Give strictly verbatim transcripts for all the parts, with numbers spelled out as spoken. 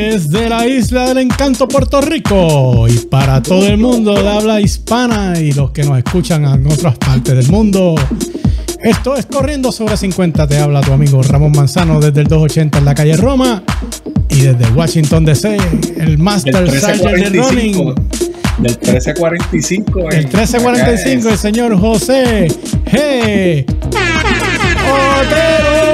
Desde la isla del encanto, Puerto Rico, y para todo el mundo de habla hispana y los que nos escuchan en otras partes del mundo, esto es Corriendo sobre cincuenta. Te habla tu amigo Ramón Manzano desde el doscientos ochenta en la calle Roma, y desde Washington D C, el Master Sergeant de Running del trece cuarenta y cinco. El trece cuarenta y cinco, el señor José G. Otero.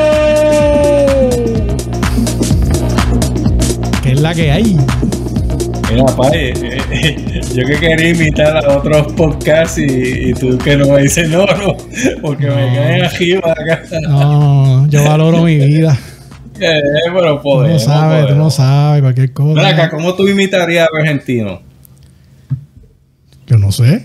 ¿Qué es la que hay? Mira, pa, eh, eh, yo que quería imitar a otros podcasts y, y tú que no me dices no, no, porque no. Me caen arriba acá. No, yo valoro mi vida. Eh, pero podemos, tú no sabes, podemos. tú no sabes, cualquier cosa. Mira acá, ¿cómo tú imitarías a argentino? Yo no sé.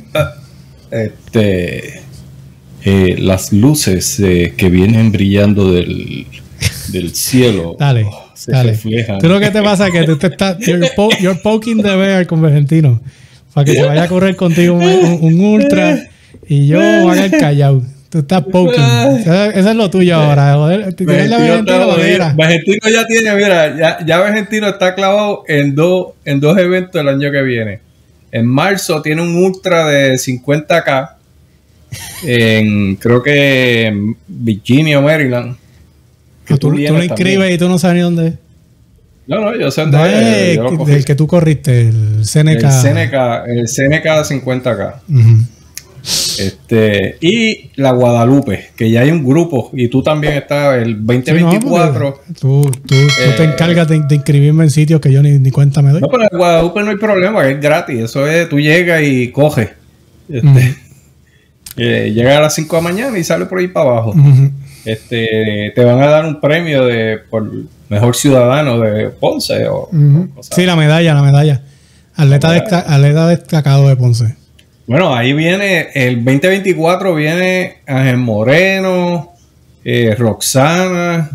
Este, eh, las luces eh, que vienen brillando del, del cielo. Dale, se dale. reflejan. Tú lo que te pasa es que tú te estás, you're, po, you're poking the bear con argentino para que se vaya a correr contigo un, un, un ultra y yo vaya al callao. Tú estás poking. Eso, eso es lo tuyo ahora. Joder, Argentino ya tiene, mira, ya, ya Argentino está clavado en dos, en dos eventos el año que viene. En marzo tiene un ultra de cincuenta K en, creo que en Virginia o Maryland. Que tú, tú, tú lo inscribes y tú no sabes ni dónde es. No, no, yo sé dónde no es. Es del que tú corriste, el C N K. El C N K, el C N K cincuenta K. Uh-huh. Este, y la Guadalupe, que ya hay un grupo, y tú también estás el veinte veinticuatro. Sí, no, tú tú, eh, tú te encargas de, de inscribirme en sitios que yo ni, ni cuenta me doy. No, pero en Guadalupe no hay problema, es gratis. Eso es, tú llegas y coges. Este, uh-huh. eh, llega a las cinco de la mañana y sale por ahí para abajo. Uh-huh. Este, te van a dar un premio de por mejor ciudadano de Ponce. O, uh-huh. o sí, la medalla, la medalla. Atleta, desta- atleta destacado de Ponce. Bueno, ahí viene, el veinte veinticuatro viene Ángel Moreno, eh, Roxana,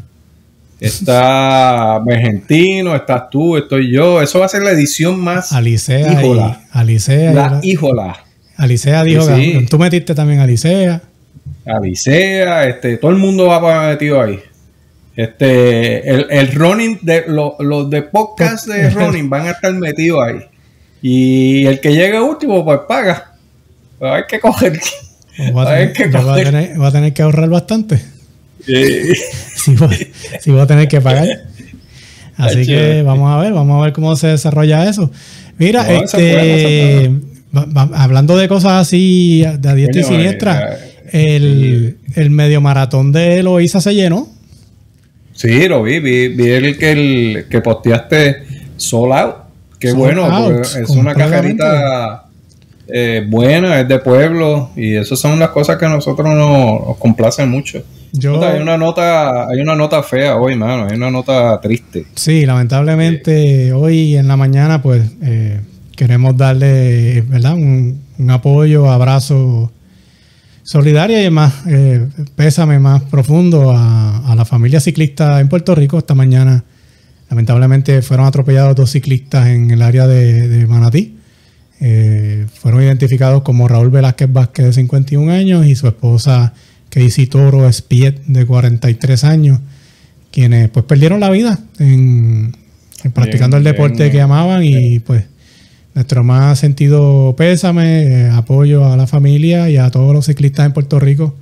está Argentino, estás tú, estoy yo. Eso va a ser la edición más Alicea híjola. Y, Alicea. La y híjola. Alicea dijo sí. que tú metiste también a Alicea. Alicea, este, todo el mundo va para metido ahí. Este, el, el running, de, los lo de podcast de running van a estar metidos ahí. Y el que llegue último, pues paga. Pero hay que coger. Va a, tener, que coger. Va, a tener, va a tener que ahorrar bastante. Sí. Si va, si va a tener que pagar. Así que vamos a ver, vamos a ver cómo se desarrolla eso. Mira, no, este bueno, va, va, hablando de cosas así de a diestra y siniestra, eh, el, el medio maratón de Loíza se llenó. Sí, lo vi, vi, vi el que el que posteaste sold out. Qué sold bueno, out, es una carrerita eh, buena, es de pueblo, y esas son las cosas que a nosotros nos, nos complacen mucho. Yo, hay una nota, hay una nota fea hoy, mano, hay una nota triste. Sí, lamentablemente eh, hoy en la mañana, pues eh, queremos darle, ¿verdad? Un, un apoyo, abrazo solidario y más eh, pésame más profundo a, a la familia ciclista en Puerto Rico. Esta mañana, lamentablemente, fueron atropellados dos ciclistas en el área de, de Manatí. Eh, fueron identificados como Raúl Velázquez Vázquez, de cincuenta y un años, y su esposa Casey Toro Espiet, de cuarenta y tres años, quienes pues perdieron la vida en, en practicando bien, el deporte bien, que amaban. Bien. Y pues nuestro más sentido pésame, eh, apoyo a la familia y a todos los ciclistas en Puerto Rico.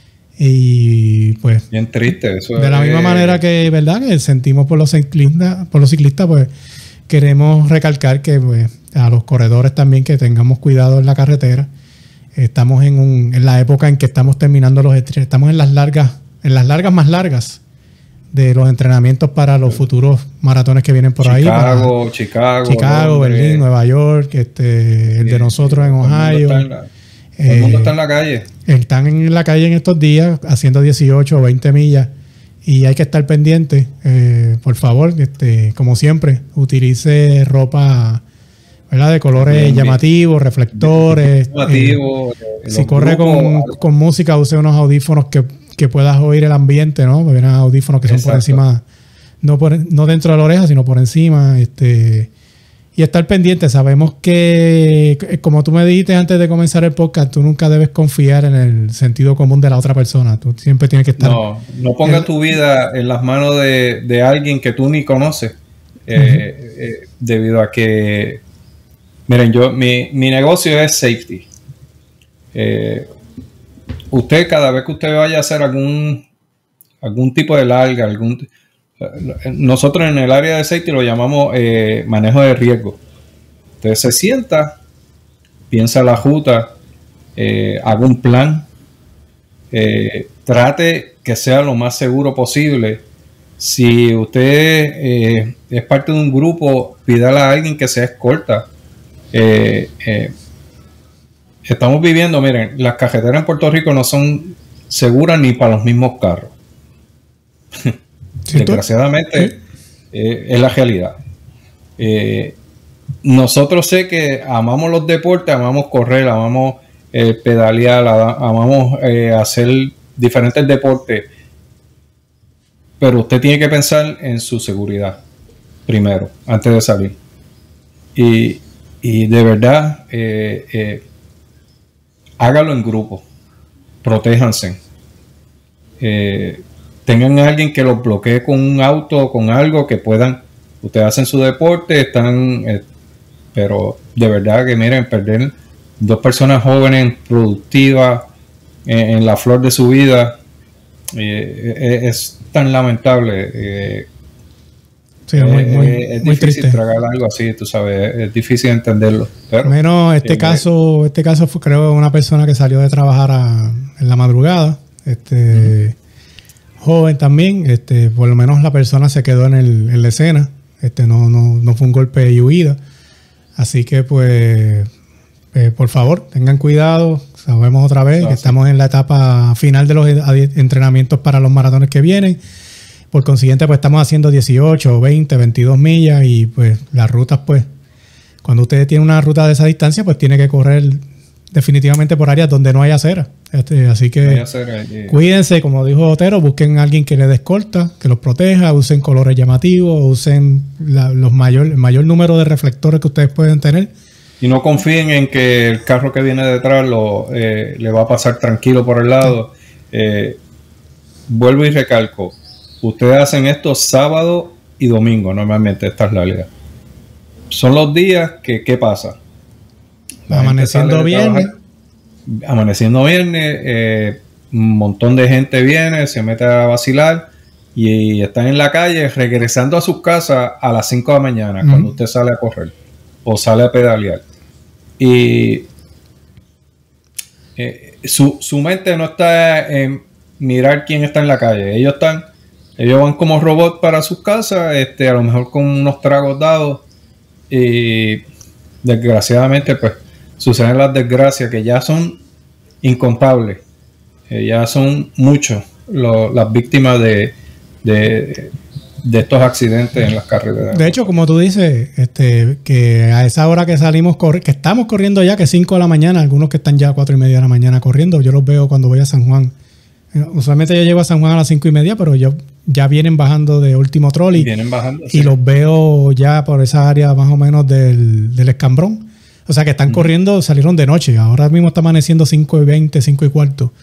Y pues bien triste eso. De la misma eh, manera que, ¿verdad?, que sentimos por los ciclistas, por los ciclistas, pues queremos recalcar que pues a los corredores también que tengamos cuidado en la carretera. Estamos en un en la época en que estamos terminando los estamos en las largas, en las largas más largas de los entrenamientos para los futuros maratones que vienen por Chicago, ahí. Chicago, Chicago, Chicago, Berlín, Nueva York, este, el de nosotros en Ohio. Todo el mundo está en la, todo el mundo está en la calle. Están en la calle en estos días haciendo dieciocho o veinte millas y hay que estar pendiente. Eh, por favor, este, como siempre, utilice ropa, ¿verdad?, de colores bien, llamativos, bien, reflectores. Llamativo, eh, si corre con, con música, use unos audífonos que, que puedas oír el ambiente, ¿no? Porque unos audífonos que son Exacto. por encima, no, por, no dentro de la oreja, sino por encima. Este, y estar pendiente. Sabemos que, como tú me dijiste antes de comenzar el podcast, tú nunca debes confiar en el sentido común de la otra persona. Tú siempre tienes que estar... No, no pongas tu vida en las manos de, de alguien que tú ni conoces. eh, uh-huh. eh, debido a que, miren, yo mi, mi negocio es safety. Eh, usted, cada vez que usted vaya a hacer algún, algún tipo de larga, algún, nosotros en el área de safety lo llamamos eh, manejo de riesgo. Usted se sienta, piensa la ruta, eh, haga un plan, eh, trate que sea lo más seguro posible. Si usted eh, es parte de un grupo, pídale a alguien que sea escolta. Eh, eh, estamos viviendo, miren, las carreteras en Puerto Rico no son seguras ni para los mismos carros. ¿Sí, desgraciadamente ¿Sí? eh, es la realidad. Eh, nosotros sé que amamos los deportes, amamos correr, amamos eh, pedalear, amamos eh, hacer diferentes deportes, pero usted tiene que pensar en su seguridad primero, antes de salir. Y, y de verdad, eh, eh, hágalo en grupo, protéjanse. Eh, tengan a alguien que los bloquee con un auto o con algo que puedan. Ustedes hacen su deporte, están, eh, pero de verdad que miren, perder dos personas jóvenes, productivas, eh, en la flor de su vida, eh, eh, es tan lamentable. Eh, sí, es muy, muy, eh, es muy difícil triste tragar algo así, tú sabes, es difícil entenderlo. Pero, menos este eh, caso, este caso fue, creo, una persona que salió de trabajar a, en la madrugada, este. Uh-huh. Joven también, este, por lo menos la persona se quedó en, el, en la escena, este, no, no, no fue un golpe y huida, así que pues, eh, por favor, tengan cuidado, sabemos otra vez ah, que sí. estamos en la etapa final de los entrenamientos para los maratones que vienen, por consiguiente pues estamos haciendo dieciocho, veinte, veintidós millas y pues las rutas pues, cuando usted tiene una ruta de esa distancia pues tiene que correr definitivamente por áreas donde no hay acera. Este, así que acera, yeah. cuídense, como dijo Otero, busquen a alguien que les dé escolta, que los proteja, usen colores llamativos, usen la, los mayor, el mayor número de reflectores que ustedes pueden tener. Y no confíen en que el carro que viene detrás lo, eh, le va a pasar tranquilo por el lado. Sí. Eh, vuelvo y recalco, ustedes hacen esto sábado y domingo, normalmente estas largas. Son los días que, ¿qué pasa? Amaneciendo viernes. Amaneciendo viernes, eh, un montón de gente viene, se mete a vacilar y, y están en la calle regresando a sus casas a las cinco de la mañana, uh-huh. cuando usted sale a correr o sale a pedalear. Y eh, su, su mente no está en mirar quién está en la calle. Ellos están, ellos van como robots para sus casas, este, a lo mejor con unos tragos dados, y desgraciadamente pues suceden las desgracias que ya son incontables, eh, ya son muchos lo, las víctimas de, de, de estos accidentes en las carreteras. De hecho, como tú dices, este, que a esa hora que salimos, corri- que estamos corriendo ya, que cinco de la mañana, algunos que están ya a cuatro y media de la mañana corriendo, yo los veo cuando voy a San Juan. Usualmente yo llego a San Juan a las cinco y media, pero yo, ya vienen bajando de último trolley. Vienen bajando, y sí. los veo ya por esa área más o menos del, del Escambrón. O sea que están mm. corriendo, salieron de noche. Ahora mismo está amaneciendo cinco y veinte, cinco y cuarto.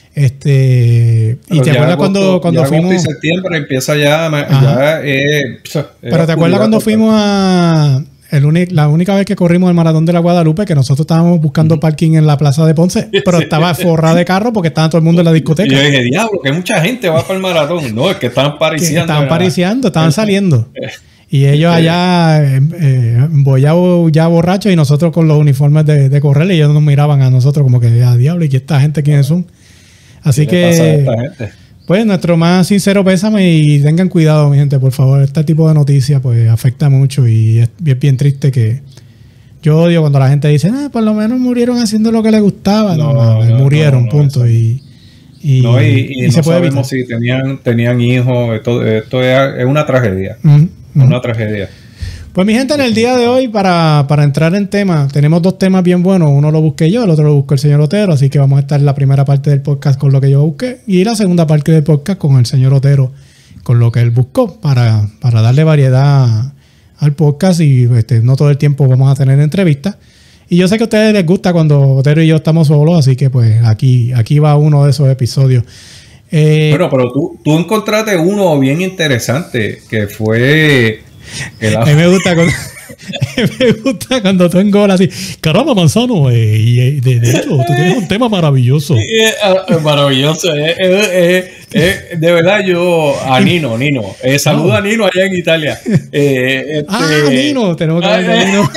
Este, y te acuerdas cuando, cuando fuimos. En septiembre empieza ya. ya eh, Pero te acuerdas cuando fuimos a. El uni, la única vez que corrimos el maratón de la Guadalupe, que nosotros estábamos buscando mm. parking en la plaza de Ponce, pero estaba forrada de carro porque estaba todo el mundo en la discoteca. Y yo dije, diablo, que mucha gente va para el maratón. No, es que estaban pariciando. Que estaban pariciando, estaban saliendo. Y ellos allá eh, eh, bollados ya borrachos y nosotros con los uniformes de, de correr, y ellos nos miraban a nosotros como que, ah, diablo, ¿y esta gente quiénes son? Así que, pues, nuestro más sincero pésame y tengan cuidado, mi gente, por favor. Este tipo de noticias, pues, afecta mucho y es bien, bien triste que... Yo odio cuando la gente dice, ah, por lo menos murieron haciendo lo que les gustaba. No, no, no murieron, no, no, punto. No, y, y, no, y, y, y no se puede sabemos evitar. Si tenían, tenían hijos. Esto, esto es, es una tragedia. Uh-huh. Una tragedia. Pues mi gente, en el día de hoy, para, para entrar en tema, tenemos dos temas bien buenos. Uno lo busqué yo, el otro lo buscó el señor Otero. Así que vamos a estar en la primera parte del podcast con lo que yo busqué y la segunda parte del podcast con el señor Otero con lo que él buscó, para, para darle variedad al podcast y este, no todo el tiempo vamos a tener entrevistas. Y yo sé que a ustedes les gusta cuando Otero y yo estamos solos, así que pues aquí, aquí va uno de esos episodios. Eh, bueno, pero tú, tú encontraste uno bien interesante que fue A mí me gusta cuando, me gusta cuando tú engolas así. Caramba, Manzano, eh, y, de, de hecho, tú tienes un tema maravilloso. Eh, maravilloso. Eh, eh, eh, de verdad, yo a Nino, Nino. Eh, saluda oh. a Nino allá en Italia. Eh, este, ah, Nino, tenemos que hablar de Nino.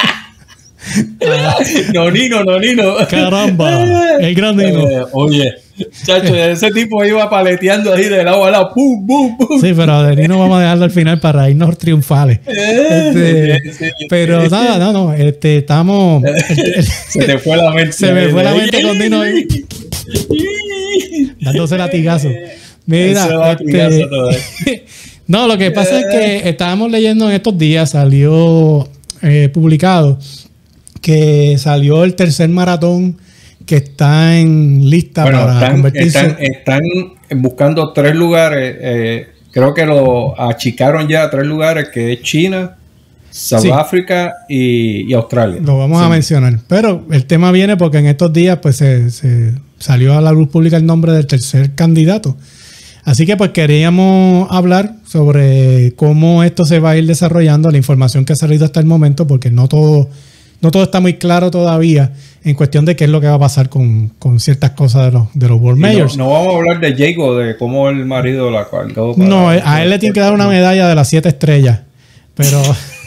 No, Nino, no, Nino. Caramba, el gran Nino. Eh, oye, chacho, ese tipo iba paleteando ahí de lado a lado. ¡Pum, pum, pum! Sí, pero de Nino vamos a dejarlo al final para irnos triunfales. Este, sí, sí, pero sí. nada, no, no, este, estamos. Se te fue la mente. Se me fue la mente con Nino ahí. Dándose latigazo. Mira, este, no, lo que pasa es que estábamos leyendo en estos días, salió eh, publicado que salió el tercer maratón que está en lista bueno, para están, convertirse. Están, están buscando tres lugares. Eh, creo que lo achicaron ya a tres lugares, que es China, South sí. Africa y, y Australia. Lo vamos sí. a mencionar. Pero el tema viene porque en estos días pues se, se salió a la luz pública el nombre del tercer candidato. Así que pues queríamos hablar sobre cómo esto se va a ir desarrollando, la información que ha salido hasta el momento, porque no todo... No todo está muy claro todavía en cuestión de qué es lo que va a pasar con, con ciertas cosas de los, de los World Majors. No, no vamos a hablar de Jago, de cómo el marido la cargó. No, a él le tiene que dar una medalla de las siete estrellas. Pero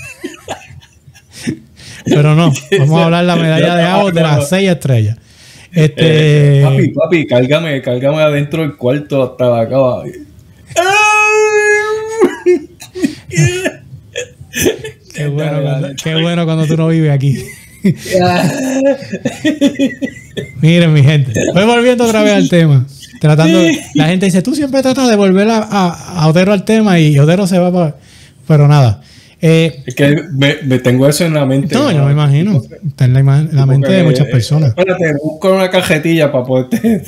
pero no, vamos a hablar de la medalla de Abbott de las seis estrellas. Este, eh, papi, papi, cálgame, cálgame adentro del cuarto hasta acá. Qué bueno, cuando, qué bueno cuando tú no vives aquí. Miren, mi gente. Voy volviendo otra vez al tema. Tratando, la gente dice, tú siempre tratas de volver a, a, a Otero al tema y Otero se va para... Pero nada. Eh, es que me, me tengo eso en la mente. No, yo me imagino. Está en la, ima- la mente de muchas personas. Espérate, busco una cajetilla para poder...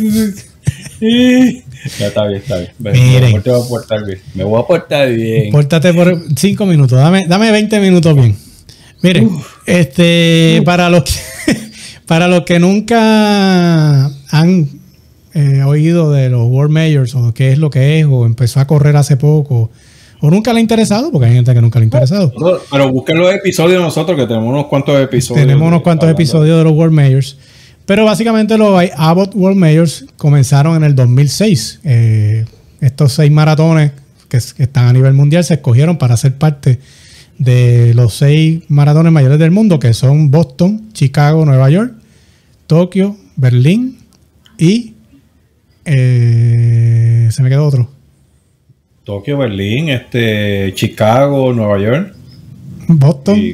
Ya está bien, está bien. Miren, me, voy a portar bien. Me voy a portar bien. Pórtate por cinco minutos. Dame, dame veinte minutos bien. Miren, Uf. este, Uf. para los que, para los que nunca han eh, oído de los World Majors o qué es lo que es, o empezó a correr hace poco, o nunca le ha interesado, porque hay gente que nunca le ha interesado. No, pero busquen los episodios de nosotros, que tenemos unos cuantos episodios. Tenemos unos cuantos de, episodios de los World Majors. Pero básicamente los Abbott World Majors comenzaron en el dos mil seis. Eh, estos seis maratones que, que están a nivel mundial se escogieron para ser parte de los seis maratones mayores del mundo, que son Boston, Chicago, Nueva York, Tokio, Berlín y... Eh, se me quedó otro. Tokio, Berlín, este, Chicago, Nueva York. Boston. Y,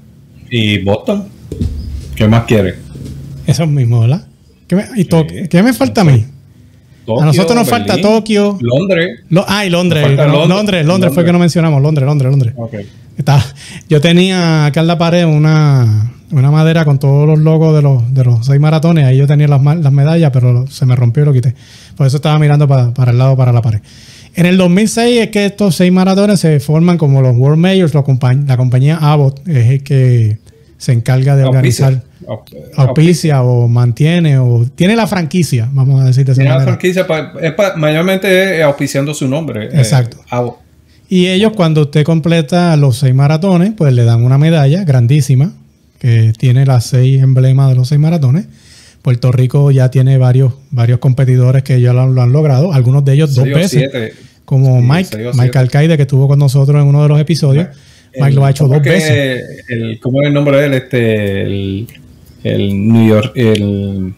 y Boston. ¿Qué más quieres? Eso mismo, ¿verdad? ¿Qué me, y to- sí. ¿Qué me falta a mí? Tokio, a nosotros nos Berlín, falta Tokio. Londres. Lo, ah, y Londres. Londres. Londres. Londres. Londres fue que no mencionamos. Londres, Londres, Londres. Okay. Está, yo tenía acá en la pared una, una madera con todos los logos de los, de los seis maratones. Ahí yo tenía las, las medallas, pero se me rompió y lo quité. Por eso estaba mirando para, para el lado, para la pared. En el dos mil seis es que estos seis maratones se forman como los World Majors. La, compa- la compañía Abbott es el que se encarga de organizar... auspicia o mantiene o tiene la franquicia, vamos a decir de esa tiene manera. La franquicia pa, es pa, mayormente es auspiciando su nombre. Exacto. Eh, y ellos, cuando usted completa los seis maratones, pues le dan una medalla grandísima que tiene las seis emblemas de los seis maratones. Puerto Rico ya tiene varios varios competidores que ya lo, lo han logrado, algunos de ellos dos veces, como sí, Mike Mike Alcaide, que estuvo con nosotros en uno de los episodios. Mike el, lo ha hecho dos veces. El, ¿Cómo es el nombre de él? Este, el El New York, el...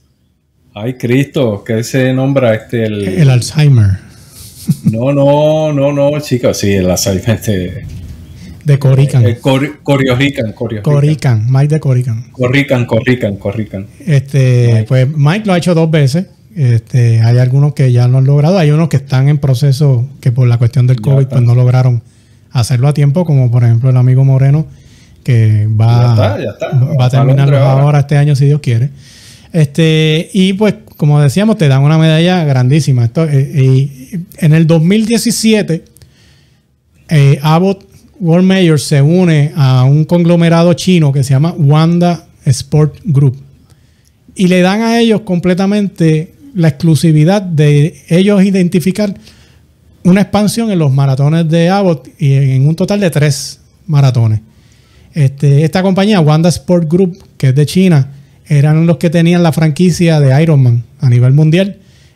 Ay, Cristo, que se nombra este... El, el Alzheimer. No, no, no, no, chicos, sí, el Alzheimer este... De Corican. El Cor, Coriorican, Coriorican. Corican, Mike de Corican. Corican, Corican, Corican. Este, Mike. Pues Mike lo ha hecho dos veces. Este, hay algunos que ya lo han logrado, hay unos que están en proceso que por la cuestión del COVID pues no lograron hacerlo a tiempo, como por ejemplo el amigo Moreno, que va, ya está, ya está. va a terminarlo ahora. ahora este año si Dios quiere. Este, y pues como decíamos, te dan una medalla grandísima. Esto, eh, eh, en el dos mil diecisiete eh, Abbott World Majors se une a un conglomerado chino que se llama Wanda Sport Group y le dan a ellos completamente la exclusividad de ellos identificar una expansión en los maratones de Abbott y en un total de tres maratones. Este, esta compañía, Wanda Sport Group, que es de China, eran los que tenían la franquicia de Ironman a nivel mundial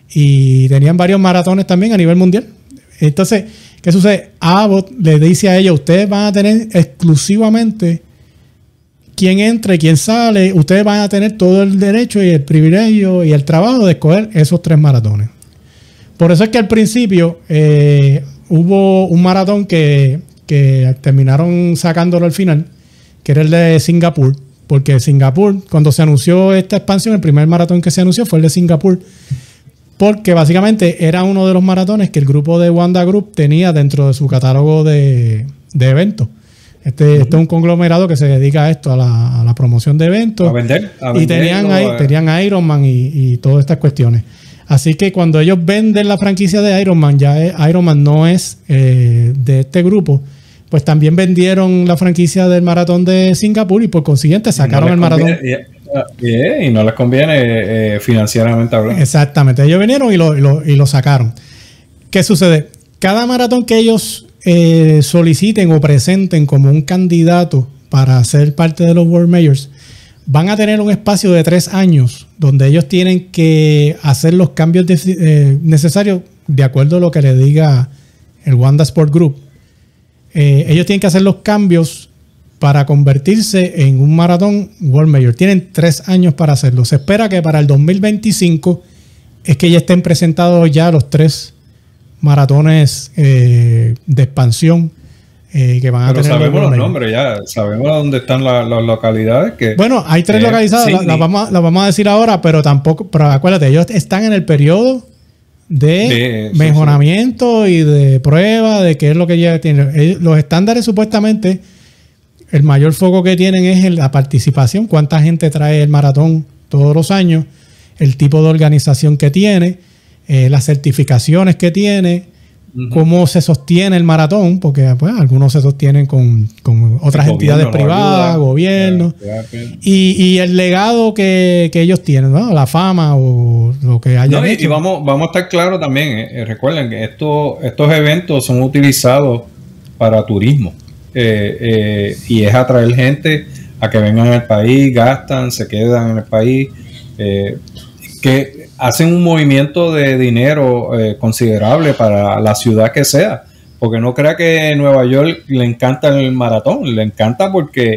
y tenían varios maratones también a nivel mundial. Entonces, ¿qué sucede? Abbott le dice a ellos, ustedes van a tener exclusivamente quién entra y quién sale, ustedes van a tener todo el derecho y el privilegio y el trabajo de escoger esos tres maratones. Por eso es que al principio eh, hubo un maratón que, que terminaron sacándolo al final, que era el de Singapur, porque Singapur, cuando se anunció esta expansión, el primer maratón que se anunció fue el de Singapur, porque básicamente era uno de los maratones que el grupo de Wanda Group tenía dentro de su catálogo de, de eventos. Este, uh-huh. este es un conglomerado que se dedica a esto, a la, a la promoción de eventos. A vender. A y tenían, ahí, a... tenían Ironman y, y todas estas cuestiones. Así que cuando ellos venden la franquicia de Ironman, ya es, Ironman no es eh, de este grupo, pues también vendieron la franquicia del maratón de Singapur y por consiguiente sacaron no el maratón. Conviene, y, y, y no les conviene eh, financieramente hablando. Exactamente. Ellos vinieron y lo, y, lo, y lo sacaron. ¿Qué sucede? Cada maratón que ellos eh, soliciten o presenten como un candidato para ser parte de los World Majors, van a tener un espacio de tres años donde ellos tienen que hacer los cambios de, eh, necesarios de acuerdo a lo que le diga el Wanda Sport Group. Eh, ellos tienen que hacer los cambios para convertirse en un maratón World Major. Tienen tres años para hacerlo. Se espera que para el dos mil veinticinco es que ya estén presentados ya los tres maratones eh, de expansión eh, que van a Pero tener. Sabemos los, los nombres ya, sabemos dónde están la, las localidades. Que, bueno, hay tres eh, localizadas, las la vamos, la vamos a decir ahora, pero tampoco, pero acuérdate, ellos están en el periodo de, de mejoramiento sí, sí. y de prueba de qué es lo que ya tienen. Los estándares supuestamente, el mayor foco que tienen es la participación, cuánta gente trae el maratón todos los años, el tipo de organización que tiene, eh, las certificaciones que tiene, uh-huh. cómo se sostiene el maratón, porque pues, algunos se sostienen con, con otras el entidades privadas, gobiernos, yeah, yeah, yeah. Y, y el legado que, que ellos tienen, ¿no? La fama o lo que haya no, hecho. Y vamos, vamos a estar claros también, eh, recuerden que esto, estos eventos son utilizados para turismo. Eh, eh, y es atraer gente a que vengan al país, gastan, se quedan en el país, eh, que hacen un movimiento de dinero eh, considerable para la ciudad que sea, porque no crea que Nueva York le encanta el maratón, le encanta porque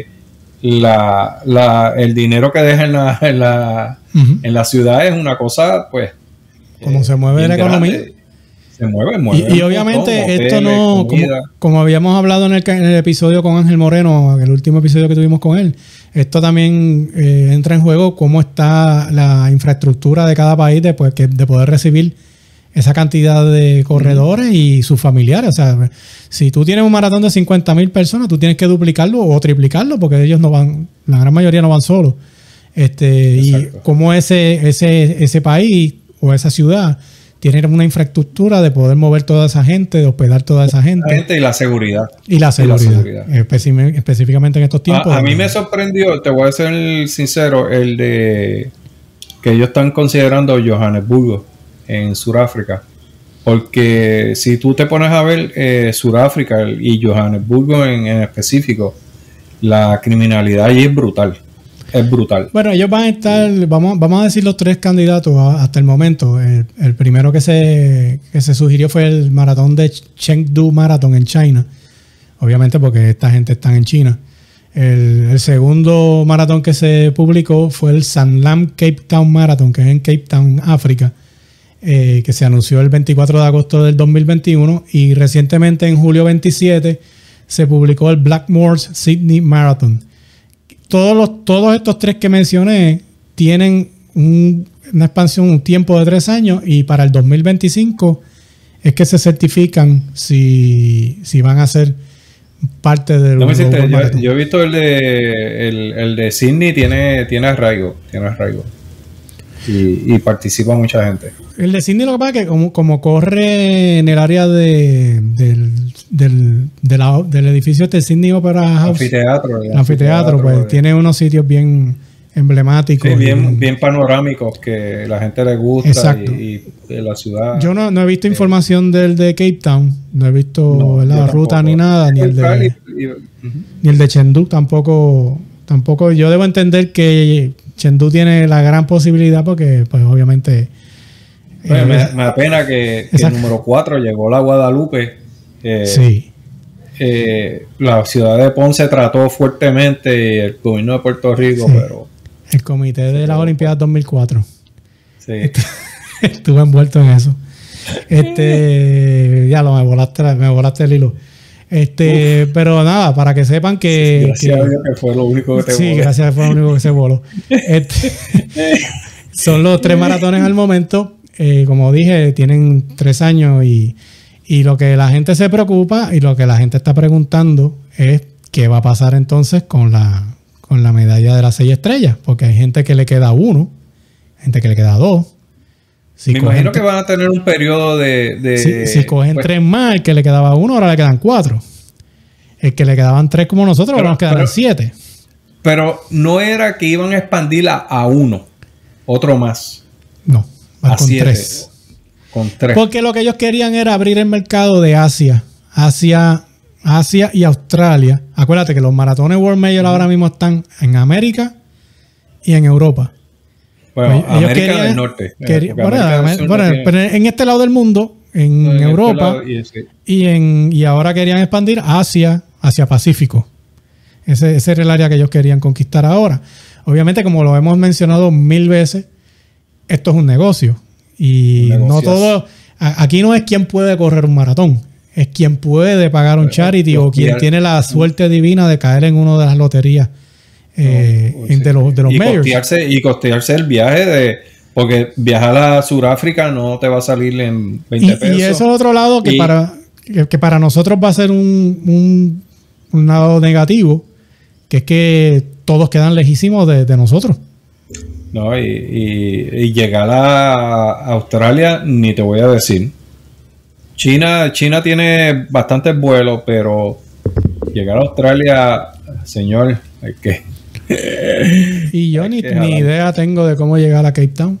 la, la, el dinero que deja en la, en la, uh-huh. en la ciudad es una cosa, pues, como eh, se mueve la economía. Grande. Se mueve, mueve. Y, y obviamente montón, esto hoteles, no, como, como habíamos hablado en el, en el episodio con Ángel Moreno, el último episodio que tuvimos con él, esto también eh, entra en juego cómo está la infraestructura de cada país de, pues, que, de poder recibir esa cantidad de corredores y sus familiares. O sea, si tú tienes un maratón de cincuenta mil personas, tú tienes que duplicarlo o triplicarlo porque ellos no van, la gran mayoría no van solos. Este, y cómo ese, ese, ese país o esa ciudad tiene una infraestructura de poder mover toda esa gente, de hospedar toda esa gente. La gente y la seguridad. Y la seguridad. Y la seguridad. Especi- específicamente en estos tiempos. A, a mí me sorprendió, te voy a ser sincero, el de que ellos están considerando Johannesburgo en Sudáfrica. Porque si tú te pones a ver eh, Sudáfrica y Johannesburgo en, en específico, la criminalidad allí es brutal. Es brutal. Bueno, ellos van a estar, vamos, vamos a decir los tres candidatos hasta el momento. El, el primero que se, que se sugirió fue el maratón de Chengdu Marathon en China. Obviamente porque esta gente está en China. El, el segundo maratón que se publicó fue el Sanlam Cape Town Marathon, que es en Cape Town, África, eh, que se anunció el veinticuatro de agosto del dos mil veintiuno. Y recientemente, en julio veintisiete, se publicó el Blackmores Sydney Marathon. Todos, los, todos estos tres que mencioné tienen un, una expansión, un tiempo de tres años y para el dos mil veinticinco es que se certifican si, si van a ser parte del... No me hiciste, yo, yo he visto el de el, el de Sydney, tiene, tiene arraigo, tiene arraigo y, y participa mucha gente. El de Sydney lo que pasa es que como, como corre en el área de, del, del, de la, del edificio de Sydney Opera House, anfiteatro, el anfiteatro, anfiteatro pues, pues tiene unos sitios bien emblemáticos. Sí, bien, y, bien panorámicos que la gente le gusta y, y la ciudad. Yo no, no he visto eh, información del de Cape Town, no he visto no, la ruta tampoco. Ni nada, ni el de y, y, uh-huh. ni el de Chengdu tampoco, tampoco. Yo debo entender que Chengdu tiene la gran posibilidad porque, pues, obviamente. Pues, eh, me, me da pena que, que el número cuatro llegó la Guadalupe. Eh, sí. Eh, la ciudad de Ponce trató fuertemente y el gobierno de Puerto Rico, sí. pero el comité de las Olimpiadas dos mil cuatro sí. estuve envuelto en eso. Este ya lo me volaste, me volaste el hilo. Este, Uf. Pero nada, para que sepan que, sí, gracias que, a Dios que fue lo único que te sí, voló. gracias, fue lo único que se voló. Este, son los tres maratones al momento. Eh, como dije, tienen tres años y Y lo que la gente se preocupa y lo que la gente está preguntando es qué va a pasar entonces con la, con la medalla de las seis estrellas. Porque hay gente que le queda uno, gente que le queda dos. Si Me imagino que van a tener un periodo de... de si, si cogen pues, tres más, el que le quedaba uno, ahora le quedan cuatro. El que le quedaban tres como nosotros, pero, ahora nos quedan pero, siete. Pero no era que iban a expandirla a uno, otro más. No, van a con siete. tres. Con tres. Porque lo que ellos querían era abrir el mercado de Asia, Asia, Asia y Australia. Acuérdate que los maratones World Major ahora mismo están en América y en Europa. Bueno, pues América querían, del Norte. Querían, bueno, América del bueno, no tiene... pero en este lado del mundo, en no, en Europa, este y, y, en, y ahora querían expandir Asia, Asia Pacífico. Ese, ese era el área que ellos querían conquistar ahora. Obviamente, como lo hemos mencionado mil veces, esto es un negocio. Y no todo, aquí no es quien puede correr un maratón, es quien puede pagar un charity o quien tiene la suerte divina de caer en una de las loterías eh, no, sí. de los, de los y majors. Costearse, y costearse el viaje de, porque viajar a Sudáfrica no te va a salir en veinte y, pesos. Y eso es otro lado que, y, para, que, que para nosotros va a ser un, un, un lado negativo, que es que todos quedan lejísimos de, de nosotros. No, y, y, y llegar a Australia, ni te voy a decir. China, China tiene bastantes vuelos, pero llegar a Australia, señor, hay que. Y yo ni, ni idea tengo de cómo llegar a Cape Town.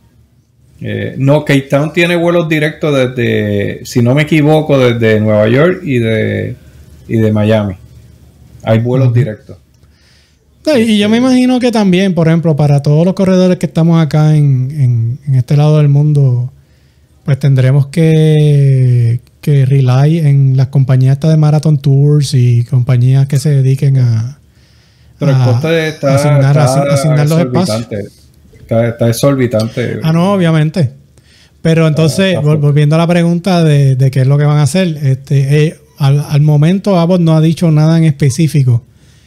Eh, no, Cape Town tiene vuelos directos desde, si no me equivoco, desde Nueva York y de, y de Miami. Hay vuelos uh-huh. directos. No, y yo me imagino que también, por ejemplo, para todos los corredores que estamos acá en, en, en este lado del mundo, pues tendremos que, que rely en las compañías de Marathon Tours y compañías que se dediquen a, Pero el coste está, asignar, está asignar los espacios. Está, está exorbitante. Ah, no, obviamente. Pero entonces, está, está volviendo a la pregunta de, de qué es lo que van a hacer, este, eh, al, al momento Abbott no ha dicho nada en específico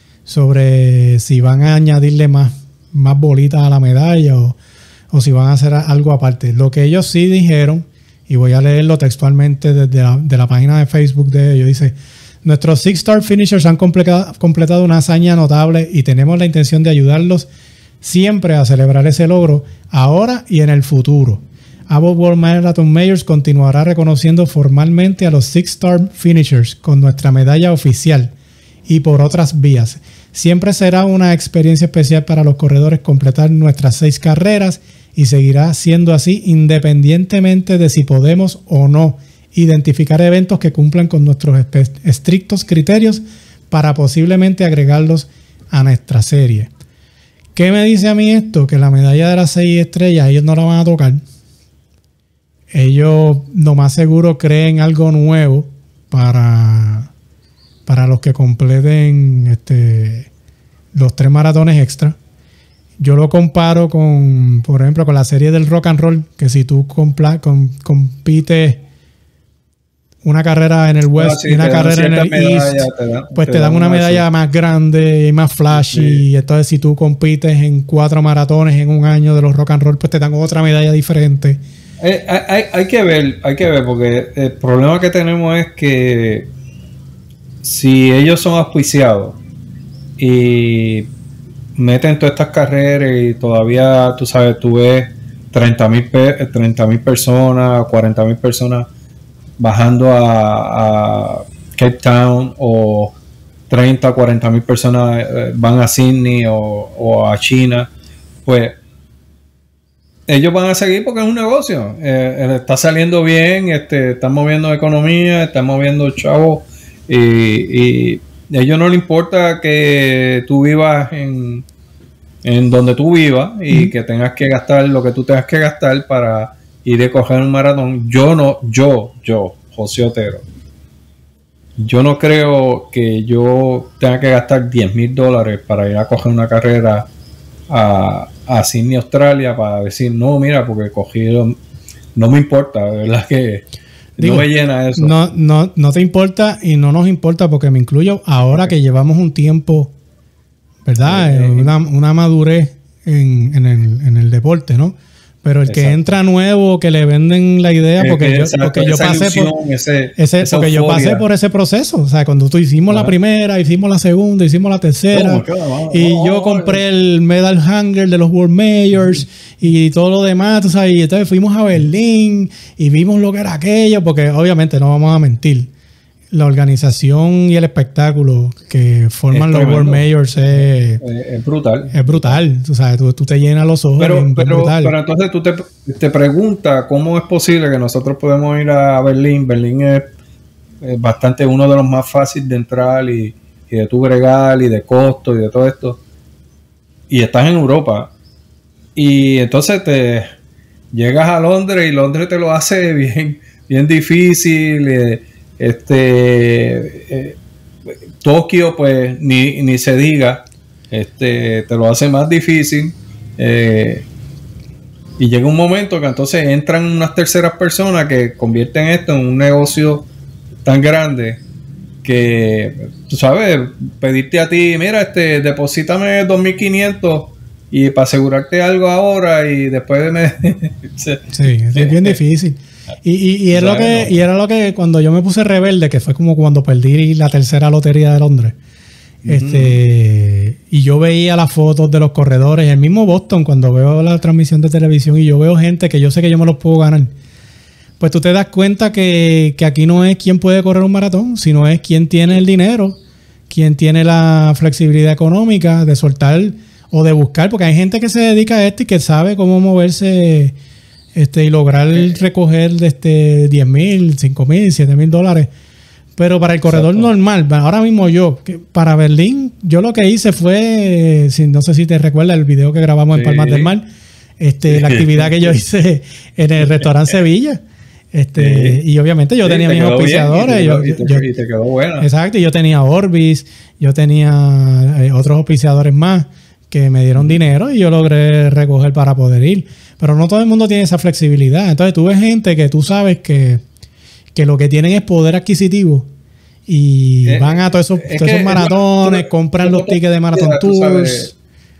sobre si van a añadirle más, más bolitas a la medalla o, o si van a hacer algo aparte. Lo que ellos sí dijeron, y voy a leerlo textualmente desde la, de la página de Facebook de ellos, dice: nuestros Six Star Finishers han completado, completado una hazaña notable y tenemos la intención de ayudarlos siempre a celebrar ese logro, ahora y en el futuro. Abbott World Marathon Majors continuará reconociendo formalmente a los Six Star Finishers con nuestra medalla oficial y por otras vías. Siempre será una experiencia especial para los corredores completar nuestras seis carreras y seguirá siendo así independientemente de si podemos o no identificar eventos que cumplan con nuestros estrictos criterios para posiblemente agregarlos a nuestra serie. ¿Qué me dice a mí esto? Que la medalla de las seis estrellas ellos no la van a tocar. Ellos lo más seguro creen algo nuevo para... para los que completen este, los tres maratones extra. Yo lo comparo con, por ejemplo, con la serie del rock and roll, que si tú compla, com, compites una carrera en el West no, sí, y una carrera en el East, te dan, pues te, te dan, dan una medalla así más grande y más flashy. Sí. Y entonces si tú compites en cuatro maratones en un año de los rock and roll, pues te dan otra medalla diferente. Eh, hay, hay que ver, hay que ver, porque el problema que tenemos es que si ellos son auspiciados y meten todas estas carreras y todavía, tú sabes, tú ves treinta mil personas, cuarenta mil personas bajando a, a Cape Town, o treinta, cuarenta mil personas van a Sydney o, o a China, pues ellos van a seguir porque es un negocio. Eh, está saliendo bien, este, están moviendo economía, están moviendo chavos y, y a ellos no les importa que tú vivas en, en donde tú vivas y mm. que tengas que gastar lo que tú tengas que gastar para ir a coger un maratón. Yo no, yo, yo, José Otero, yo no creo que yo tenga que gastar diez mil dólares para ir a coger una carrera a, a Sydney, Australia, para decir, no, mira, porque cogí, no me importa, de verdad que Digo, no me llena eso. No, no, no te importa y no nos importa porque me incluyo ahora okay. que llevamos un tiempo, ¿verdad? Okay. Una, una madurez en, en, el, en el deporte, ¿no? Pero el exacto. que entra nuevo, que le venden la idea, porque yo, exacto, porque yo pasé ilusión, por ese, ese porque yo pasé por ese proceso. O sea, cuando tú hicimos ah. la primera, hicimos la segunda, hicimos la tercera, oh, y oh, yo compré el medal hanger de los World Majors mm. y todo lo demás, tú sabes, y entonces fuimos a Berlín y vimos lo que era aquello, porque obviamente no vamos a mentir. La organización y el espectáculo que forman los World Majors es, es brutal. Es brutal. Tú sabes, tú, tú te llenas los ojos. Pero, pero, pero entonces tú te, te preguntas cómo es posible que nosotros podemos ir a Berlín. Berlín es, es bastante uno de los más fáciles de entrar y, y de tu bregar y de costo y de todo esto. Y estás en Europa. Y entonces te llegas a Londres y Londres te lo hace bien, bien difícil. Eh, Este eh, Tokio, pues ni, ni se diga, este te lo hace más difícil. Eh, y llega un momento que entonces entran unas terceras personas que convierten esto en un negocio tan grande que, tú sabes, pedirte a ti, mira, este deposítame dos mil quinientos y para asegurarte algo ahora y después me... sí, es bien difícil. Y, y, y, es lo que, y era lo que cuando yo me puse rebelde, que fue como cuando perdí la tercera lotería de Londres, uh-huh. este y yo veía las fotos de los corredores, el mismo Boston, cuando veo la transmisión de televisión y yo veo gente que yo sé que yo me los puedo ganar, pues tú te das cuenta que, que aquí no es quién puede correr un maratón, sino es quién tiene el dinero, quién tiene la flexibilidad económica de soltar o de buscar, porque hay gente que se dedica a esto y que sabe cómo moverse este y lograr eh. recoger de este diez mil, cinco mil, siete mil dólares. Pero para el corredor Exacto. normal, ahora mismo yo, que para Berlín, yo lo que hice fue, si, no sé si te recuerdas el video que grabamos sí. en Palmas del Mar, este, sí. la actividad que yo hice en el restaurante Sevilla. Este, sí. Y obviamente yo sí, tenía mis auspiciadores. Y te, yo, y te, yo, y te quedó buena. Exacto, y yo tenía Orbis, yo tenía eh, otros auspiciadores más que me dieron dinero y yo logré recoger para poder ir. Pero no todo el mundo tiene esa flexibilidad. Entonces tú ves gente que tú sabes que, que lo que tienen es poder adquisitivo y eh, van a todos esos, todos esos maratones, no, compran los tickets de Marathon Tours.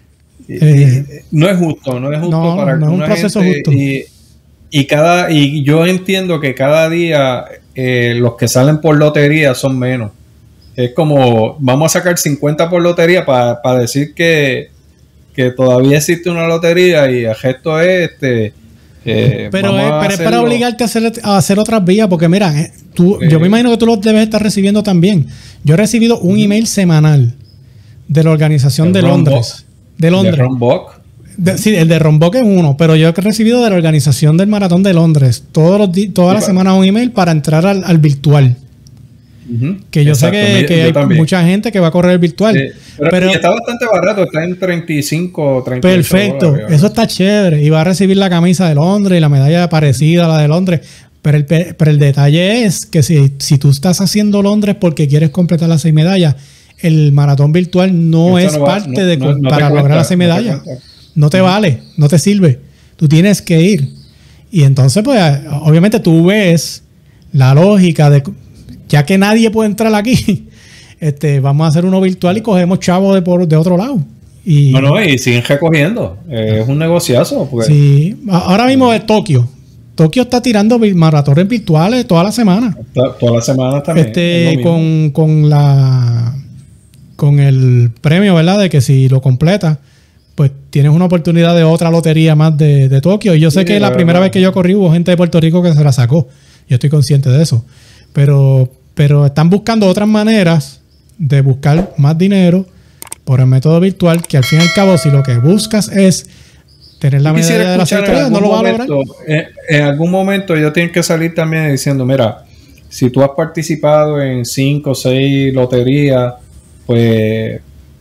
Eh, no es justo, no es justo no, para no es un proceso gente justo. Y, y, cada, y yo entiendo que cada día eh, los que salen por lotería son menos. Es como, vamos a sacar cincuenta por lotería para pa decir que que todavía existe una lotería y el gesto es este eh, pero, es, pero es para obligarte a hacer, a hacer otras vías, porque mira, eh, tú, eh, yo me imagino que tú lo debes estar recibiendo también. Yo he recibido un email semanal de la organización de Londres de Londres ¿De Romboc? De, sí, el de Romboc es uno, pero yo he recibido de la organización del Maratón de Londres todos los di- todas las semanas un email para entrar al, al virtual. Uh-huh. Que yo Exacto. sé que, que hay también. mucha gente que va a correr el virtual. Sí. Pero, pero está bastante barato, está en treinta y cinco, treinta y ocho perfecto, dólares, eso está chévere. Y va a recibir la camisa de Londres y la medalla parecida a la de Londres. Pero el, pero el detalle es que si, si tú estás haciendo Londres porque quieres completar las seis medallas, el maratón virtual no Esto es no va, parte no, de no, no para lograr cuenta, las seis medallas. No te, no te vale, no te sirve. Tú tienes que ir. Y entonces, pues, obviamente tú ves la lógica de, ya que nadie puede entrar aquí, este, vamos a hacer uno virtual y cogemos chavos de, por, de otro lado. Y, no, no, y siguen recogiendo. Eh, es un negociazo. Pues. Sí, ahora mismo es Tokio. Tokio está tirando maratones virtuales toda la semana. Toda la semana también. Este, con, con la con el premio, ¿verdad? De que si lo completas, pues tienes una oportunidad de otra lotería más de, de Tokio. Y yo sé sí, que la primera vez que yo corrí hubo gente de Puerto Rico que se la sacó. Yo estoy consciente de eso. Pero, pero están buscando otras maneras de buscar más dinero por el método virtual, que al fin y al cabo, si lo que buscas es tener la medalla de las estrellas, no lo va a lograr. En, en algún momento ellos tienen que salir también diciendo, mira, si tú has participado en cinco o seis loterías, pues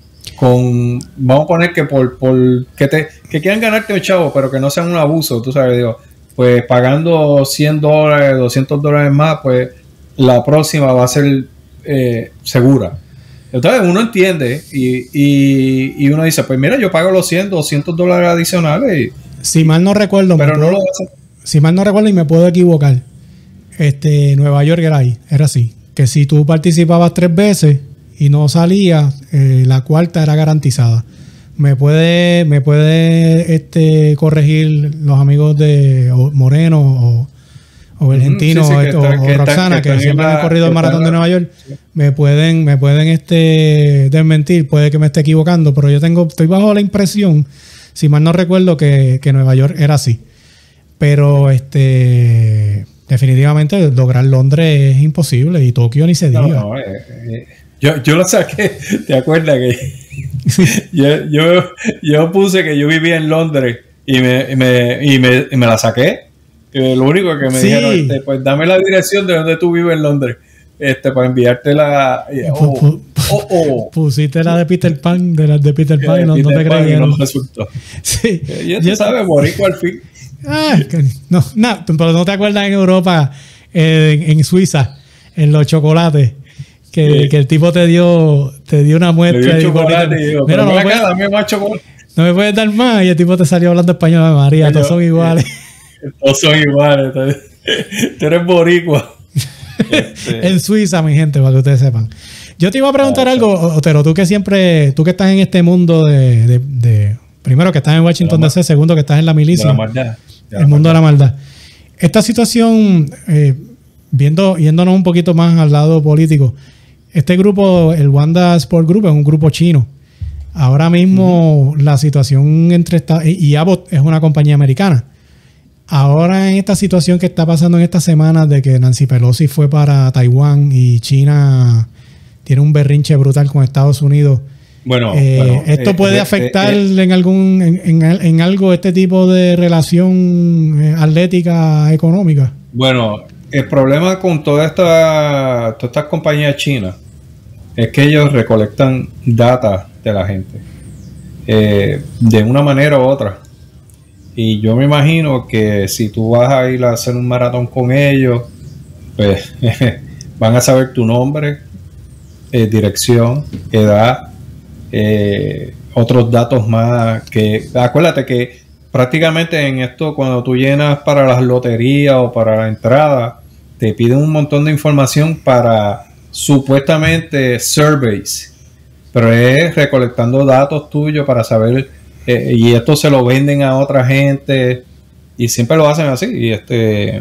con, vamos a poner que por, por que te que quieran ganarte un chavo, pero que no sean un abuso, tú sabes, digo, pues pagando cien dólares, doscientos dólares más, pues la próxima va a ser eh, segura. Entonces uno entiende y, y, y uno dice, pues mira, yo pago los cien, doscientos dólares adicionales. Y, si mal no recuerdo, pero no puedo, lo hacen. Si mal no recuerdo y me puedo equivocar, este Nueva York era ahí, era así, que si tú participabas tres veces y no salías, eh, la cuarta era garantizada. Me puede, me puede este, corregir los amigos de Moreno o, o Argentino sí, sí, o, está, o, o Roxana, que, que siempre han corrido el maratón de Nueva York, sí. me pueden, me pueden este, desmentir, puede que me esté equivocando, pero yo tengo, estoy bajo la impresión, si mal no recuerdo, que, que Nueva York era así. Pero este definitivamente lograr Londres es imposible y Tokio ni se diga. No, no, eh, eh, yo, yo lo saqué, ¿te acuerdas que yo, yo, yo puse que yo vivía en Londres y me, y me, y me, y me la saqué? Eh, lo único que me sí. dijeron, este, pues dame la dirección de donde tú vives en Londres, este, para enviarte la. Oh, oh, oh. Pusiste la de Peter Pan, de las de Peter Pan, de no, Peter no te creyeron. No resultó. Sí. Eh, ya tú yo sabes, boricua al fin. Ah, no, no, pero no te acuerdas en Europa, eh, en, en Suiza, en los chocolates, que, sí. que el tipo te dio, te dio una muestra dio de chocolate y digo, mira, no, me puedes, dame más chocolate. No me puedes dar más, y el tipo te salió hablando español. María, todos son iguales. Todos son iguales. Tú eres boricua. Este. En Suiza, mi gente, para que ustedes sepan. Yo te iba a preguntar ah, algo, Otero, tú que siempre, tú que estás en este mundo de, de, de primero que estás en Washington D C, segundo que estás en la milicia. De la maldad. De el mundo maldad. de la maldad. Esta situación, eh, viendo, yéndonos un poquito más al lado político, este grupo, el Wanda Sport Group, es un grupo chino. Ahora mismo uh-huh. la situación entre esta, y Abbott es una compañía americana. Ahora en esta situación que está pasando en estas semanas de que Nancy Pelosi fue para Taiwán y China tiene un berrinche brutal con Estados Unidos. Bueno, eh, bueno ¿esto eh, puede eh, afectar eh, eh, en algún en, en, en algo este tipo de relación eh, atlética económica? Bueno, el problema con toda esta, todas estas compañías chinas es que ellos recolectan data de la gente eh, de una manera u otra. Y yo me imagino que si tú vas a ir a hacer un maratón con ellos, pues van a saber tu nombre, eh, dirección, edad, eh, otros datos más. Que acuérdate que prácticamente en esto, cuando tú llenas para las loterías o para la entrada, te piden un montón de información para supuestamente surveys, pero es recolectando datos tuyos para saber. Eh, y esto se lo venden a otra gente y siempre lo hacen así. Y este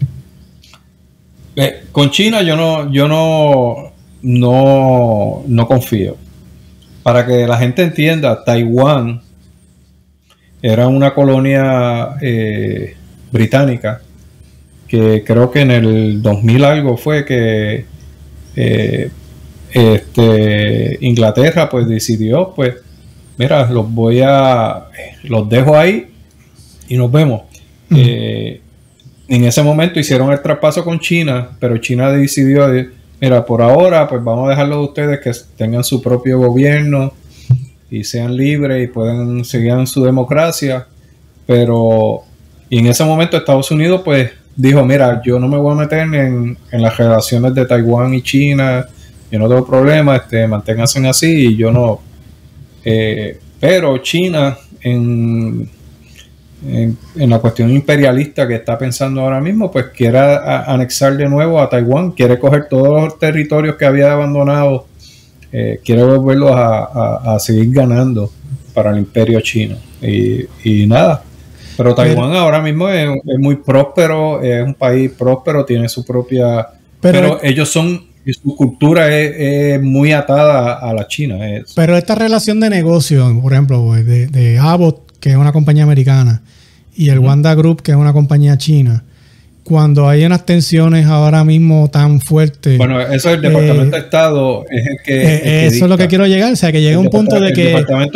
eh, con China yo no yo no no no confío. Para que la gente entienda, Taiwán era una colonia eh, británica que creo que en el dos mil algo fue que eh, este Inglaterra pues decidió pues mira, los voy a, los dejo ahí y nos vemos. Uh-huh. Eh, en ese momento hicieron el traspaso con China, pero China decidió, mira, por ahora, pues vamos a dejarlo de ustedes que tengan su propio gobierno y sean libres y puedan seguir en su democracia. Pero, y en ese momento Estados Unidos, pues, dijo, mira, yo no me voy a meter en, en las relaciones de Taiwán y China, yo no tengo problema, este, manténganse así y yo no. Eh, pero China en, en, en la cuestión imperialista que está pensando ahora mismo, pues quiere a, anexar de nuevo a Taiwán, quiere coger todos los territorios que había abandonado, eh, quiere volverlos a, a, a seguir ganando para el imperio chino y, y nada, pero Taiwán pero, ahora mismo es, es muy próspero, es un país próspero, tiene su propia, pero, pero ellos son y su cultura es, es muy atada a la China. Es. Pero esta relación de negocio, por ejemplo, de, de Abbott, que es una compañía americana, y el uh-huh. Wanda Group, que es una compañía china, cuando hay unas tensiones ahora mismo tan fuertes... Bueno, eso es el Departamento eh, de Estado, es el que... Eh, el que eso dicta. Es lo que quiero llegar, o sea, que llega un punto de que... El Departamento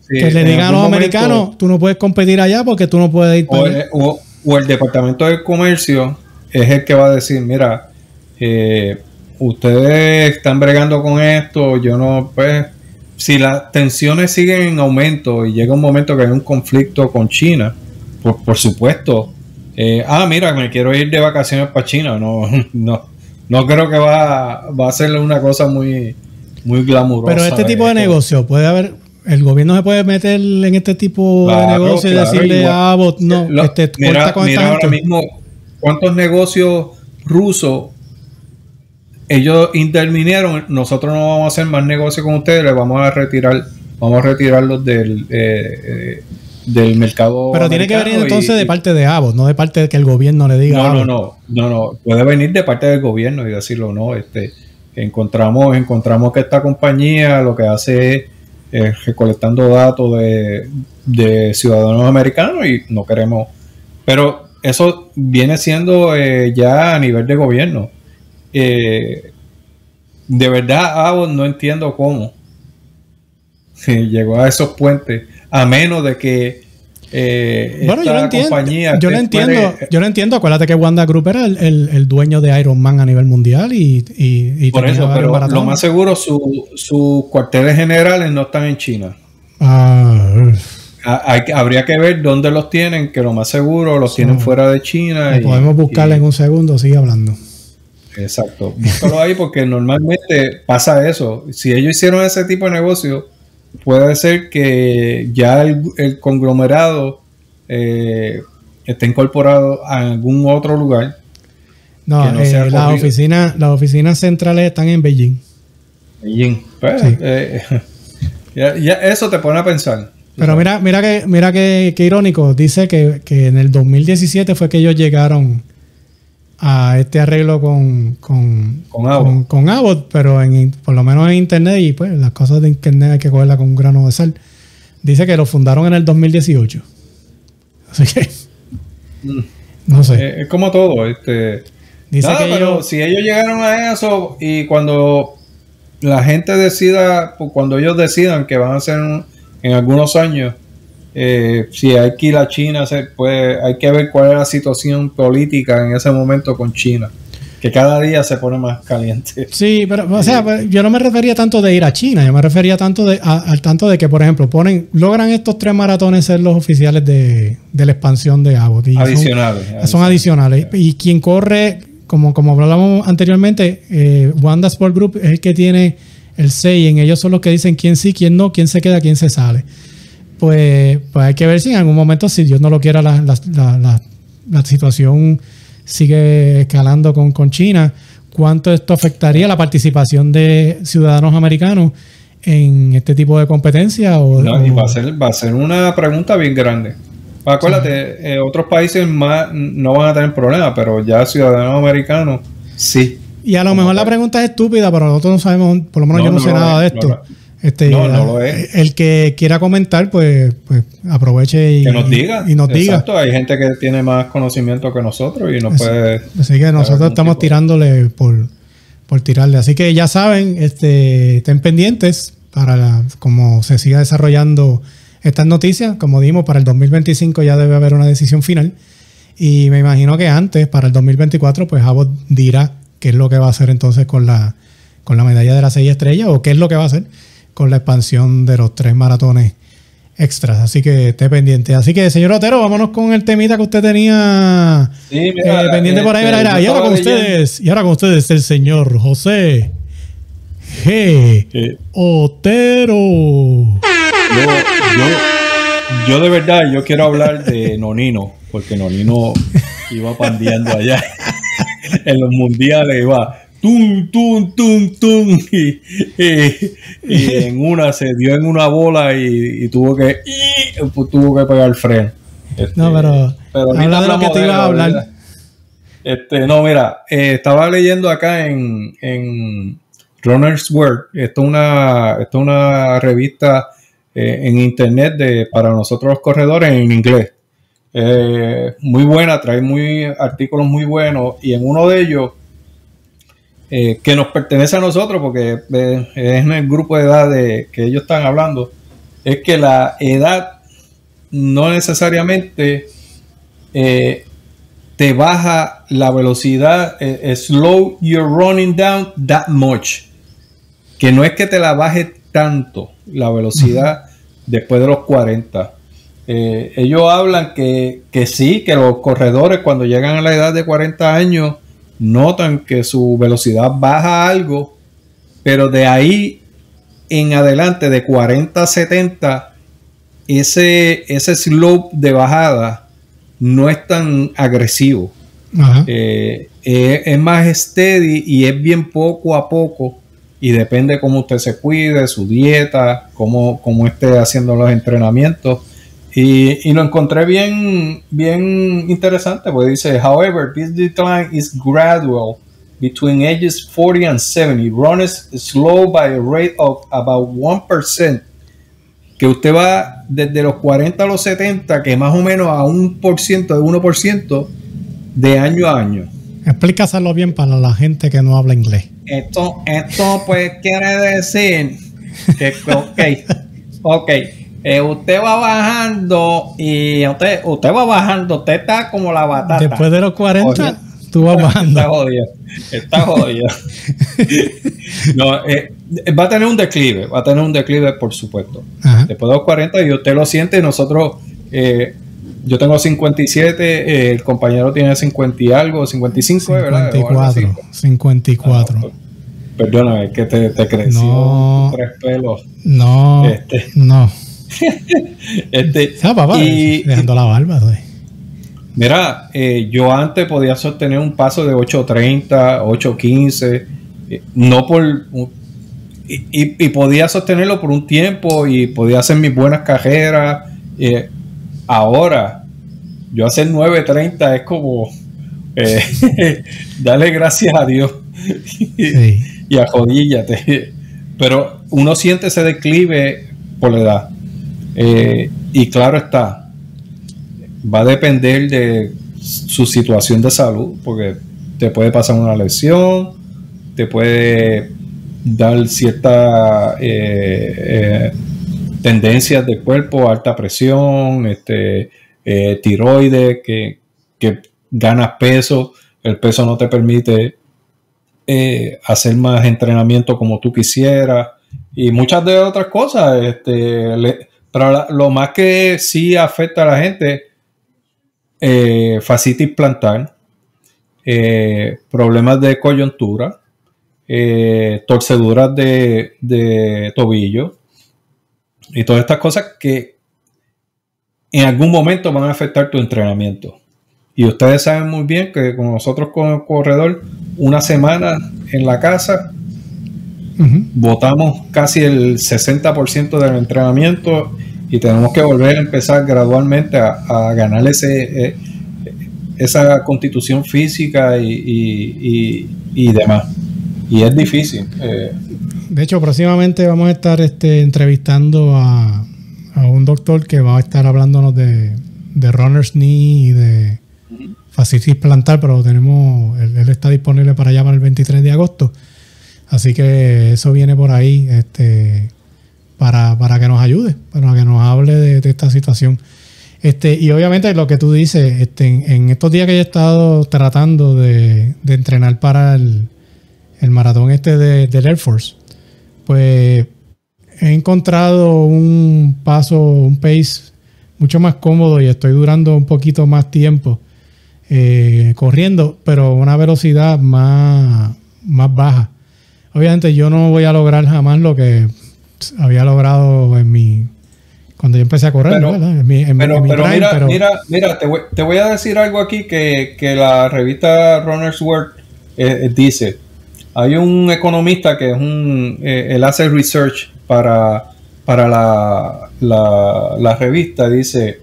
sí, que le digan a los americanos, momento, tú no puedes competir allá porque tú no puedes ir para o, allá. O, o el Departamento de Comercio es el que va a decir, mira, eh, ustedes están bregando con esto, yo no, pues, si las tensiones siguen en aumento y llega un momento que hay un conflicto con China, pues por supuesto, eh, ah, mira, me quiero ir de vacaciones para China, no, no, no creo que va, va a ser una cosa muy, muy glamurosa. Pero este tipo de, de negocio, puede haber, el gobierno se puede meter en este tipo claro, de negocio y claro, decirle igual, a Abbott, no, lo, este, mira, corta con mira esta ahora gente. mismo cuántos negocios rusos ellos intervinieron, nosotros no vamos a hacer más negocio con ustedes, les vamos a retirar, vamos a retirarlos del, eh, eh, del mercado. Pero tiene que venir entonces y, de parte de Abbott, no de parte de que el gobierno le diga. No, a no, no, no, no, puede venir de parte del gobierno y decirlo, no, este, encontramos, encontramos que esta compañía lo que hace es eh, recolectando datos de, de ciudadanos americanos y no queremos, pero eso viene siendo eh, ya a nivel de gobierno. Eh, de verdad, Abbott no entiendo cómo llegó a esos puentes, a menos de que eh, bueno, yo lo entiendo, compañía yo lo entiendo, puede, yo lo entiendo. Acuérdate que Wanda Group era el, el, el dueño de Iron Man a nivel mundial y, y, y por eso, pero lo más seguro sus su cuarteles generales no están en China. Ah, Hay, habría que ver dónde los tienen, que lo más seguro los sí, tienen fuera de China. Y, podemos buscarle y, en un segundo, sigue hablando. Exacto, búscalo ahí porque normalmente pasa eso. Si ellos hicieron ese tipo de negocio, puede ser que ya el, el conglomerado eh, esté incorporado a algún otro lugar. No, no eh, las oficinas las oficinas centrales están en Beijing. Beijing. Pues, sí. eh, ya, ya eso te pone a pensar. Pero mira, mira que, mira que, que irónico. Dice que, que en el dos mil diecisiete fue que ellos llegaron a este arreglo con, con, con, Abbott. con, con Abbott, pero en, por lo menos en internet, y pues las cosas de internet hay que cogerlas con un grano de sal. Dice que lo fundaron en el dos mil dieciocho. Así que mm. no sé. Es eh, como todo. Este, dice nada, que pero ellos, si ellos llegaron a eso y cuando la gente decida, cuando ellos decidan que van a hacer un, en algunos años, eh, si hay que ir a China, se puede, hay que ver cuál es la situación política en ese momento con China, que cada día se pone más caliente. Sí, pero o sea, pues, yo no me refería tanto de ir a China, yo me refería tanto de, a, al tanto de que, por ejemplo, ponen, logran estos tres maratones ser los oficiales de, de la expansión de Abbott. Y adicionales. Son, son adicionales. Y quien corre, como, como hablamos anteriormente, eh, Wanda Sport Group es el que tiene el say en ellos, son los que dicen quién sí, quién no, quién se queda, quién se sale. Pues, pues hay que ver si en algún momento, si Dios no lo quiera, la, la, la, la, la situación sigue escalando con, con China, cuánto esto afectaría la participación de ciudadanos americanos en este tipo de competencia. O, no, o... y va a ser, va a ser una pregunta bien grande. Acuérdate, sí. eh, otros países más no van a tener problemas, pero ya ciudadanos americanos sí. Y a lo mejor la pregunta es estúpida, pero nosotros no sabemos, por lo menos no, yo no, no sé nada de esto. No, Este, no, no lo es. El que quiera comentar, pues, pues aproveche y que nos diga. Y nos Exacto, diga. Hay gente que tiene más conocimiento que nosotros y nos puede. Así que nosotros estamos tirándole por, por tirarle. Así que ya saben, este, estén pendientes para la, como se siga desarrollando estas noticias. Como dijimos, para el dos mil veinticinco ya debe haber una decisión final. Y me imagino que antes, para el dos mil veinticuatro, pues Abbott dirá qué es lo que va a hacer entonces con la, con la medalla de las seis estrellas o qué es lo que va a hacer con la expansión de los tres maratones extras. Así que esté pendiente. Así que, señor Otero, vámonos con el temita que usted tenía sí, mira, eh, pendiente este, por ahí. Mira, mira. Y ahora con leyendo. ustedes, y ahora con ustedes el señor José G. Sí. Otero. Yo, yo, yo de verdad, yo quiero hablar de Nonino, porque Nonino iba pandeando allá en los mundiales, iba tum, tum, tum, tum, y, y, y en una se dio en una bola y, y tuvo que y, pues, tuvo que pegar el freno. Este, no, pero, pero habla de lo que te iba a hablar. Este, no, mira, eh, estaba leyendo acá en, en Runner's World. Esto es una, esto es una revista eh, en internet de, para nosotros los corredores en inglés. Eh, muy buena, trae muy artículos muy buenos y en uno de ellos eh, que nos pertenece a nosotros porque eh, es en el grupo de edad de que ellos están hablando, es que la edad no necesariamente eh, te baja la velocidad, eh, slow you're running down that much. Que no es que te la baje tanto la velocidad uh-huh. después de los cuarenta. Eh, ellos hablan que, que sí, que los corredores cuando llegan a la edad de cuarenta años notan que su velocidad baja algo, pero de ahí en adelante, de cuarenta a setenta, ese, ese slope de bajada no es tan agresivo. Uh-huh. Eh, eh, es más steady y es bien poco a poco. Y depende cómo usted se cuide, su dieta, cómo, cómo esté haciendo los entrenamientos. Y, y lo encontré bien, bien interesante, porque dice, however, this decline is gradual between ages forty and seventy. Runners slow by a rate of about one percent. Que usted va desde los cuarenta a los setenta, que más o menos a un por ciento, de uno por ciento de año a año. Explícaselo bien para la gente que no habla inglés. Esto, esto pues quiere decir que, ok, ok, eh, usted va bajando y usted, usted va bajando, usted está como la batata. Después de los cuarenta, oye, tú vas bajando. Está jodido, está jodido. No, eh, va a tener un declive, va a tener un declive por supuesto. Ajá. Después de los cuarenta y usted lo siente, nosotros... Eh, yo tengo cincuenta y siete, eh, el compañero tiene cincuenta y algo, cincuenta y cinco, ¿verdad? cincuenta y cuatro, cincuenta y cuatro. Ah, pues, perdóname, que te, te creció no, tres pelos. No, este. no. este, ah, papá, y, dejando la barba. ¿sí? Mira, eh, yo antes podía sostener un paso de ocho treinta, ocho quince, eh, no por... Y, y, y podía sostenerlo por un tiempo y podía hacer mis buenas carreras. Eh, Ahora, yo hacer nueve treinta es como eh, darle gracias a Dios sí. y ajodíllate. Pero uno siente ese declive por la edad. Eh, y claro está, va a depender de su situación de salud, porque te puede pasar una lesión, te puede dar cierta... Eh, eh, tendencias del cuerpo, alta presión, este, eh, tiroides, que, que ganas peso, el peso no te permite eh, hacer más entrenamiento como tú quisieras y muchas de otras cosas. Este, le, pero la, lo más que sí afecta a la gente, eh, fascitis plantar, eh, problemas de coyuntura, eh, torceduras de, de tobillo, y todas estas cosas que en algún momento van a afectar tu entrenamiento. Y ustedes saben muy bien que con nosotros como corredor, una semana en la casa, uh-huh. botamos casi el sesenta por ciento del entrenamiento y tenemos que volver a empezar gradualmente a, a ganar ese, eh, esa constitución física y, y, y, y demás. Y es difícil. Eh, De hecho, próximamente vamos a estar este, entrevistando a, a un doctor que va a estar hablándonos de, de runner's knee y de fascitis plantar, pero tenemos, él, él está disponible para allá para el veintitrés de agosto. Así que eso viene por ahí este, para, para que nos ayude, para que nos hable de, de esta situación. Este, y obviamente lo que tú dices, este, en, en estos días que yo he estado tratando de, de entrenar para el, el maratón este de, del Air Force, pues he encontrado un paso, un pace mucho más cómodo y estoy durando un poquito más tiempo eh, corriendo, pero una velocidad más, más baja. Obviamente yo no voy a lograr jamás lo que había logrado en mi cuando yo empecé a correr, pero, ¿no? En mi, en pero, mi pero, prime, mira, pero mira, mira, te voy, te voy a decir algo aquí que, que la revista Runner's World eh, dice. Hay un economista que es un, eh, él hace research para, para la, la, la revista, dice,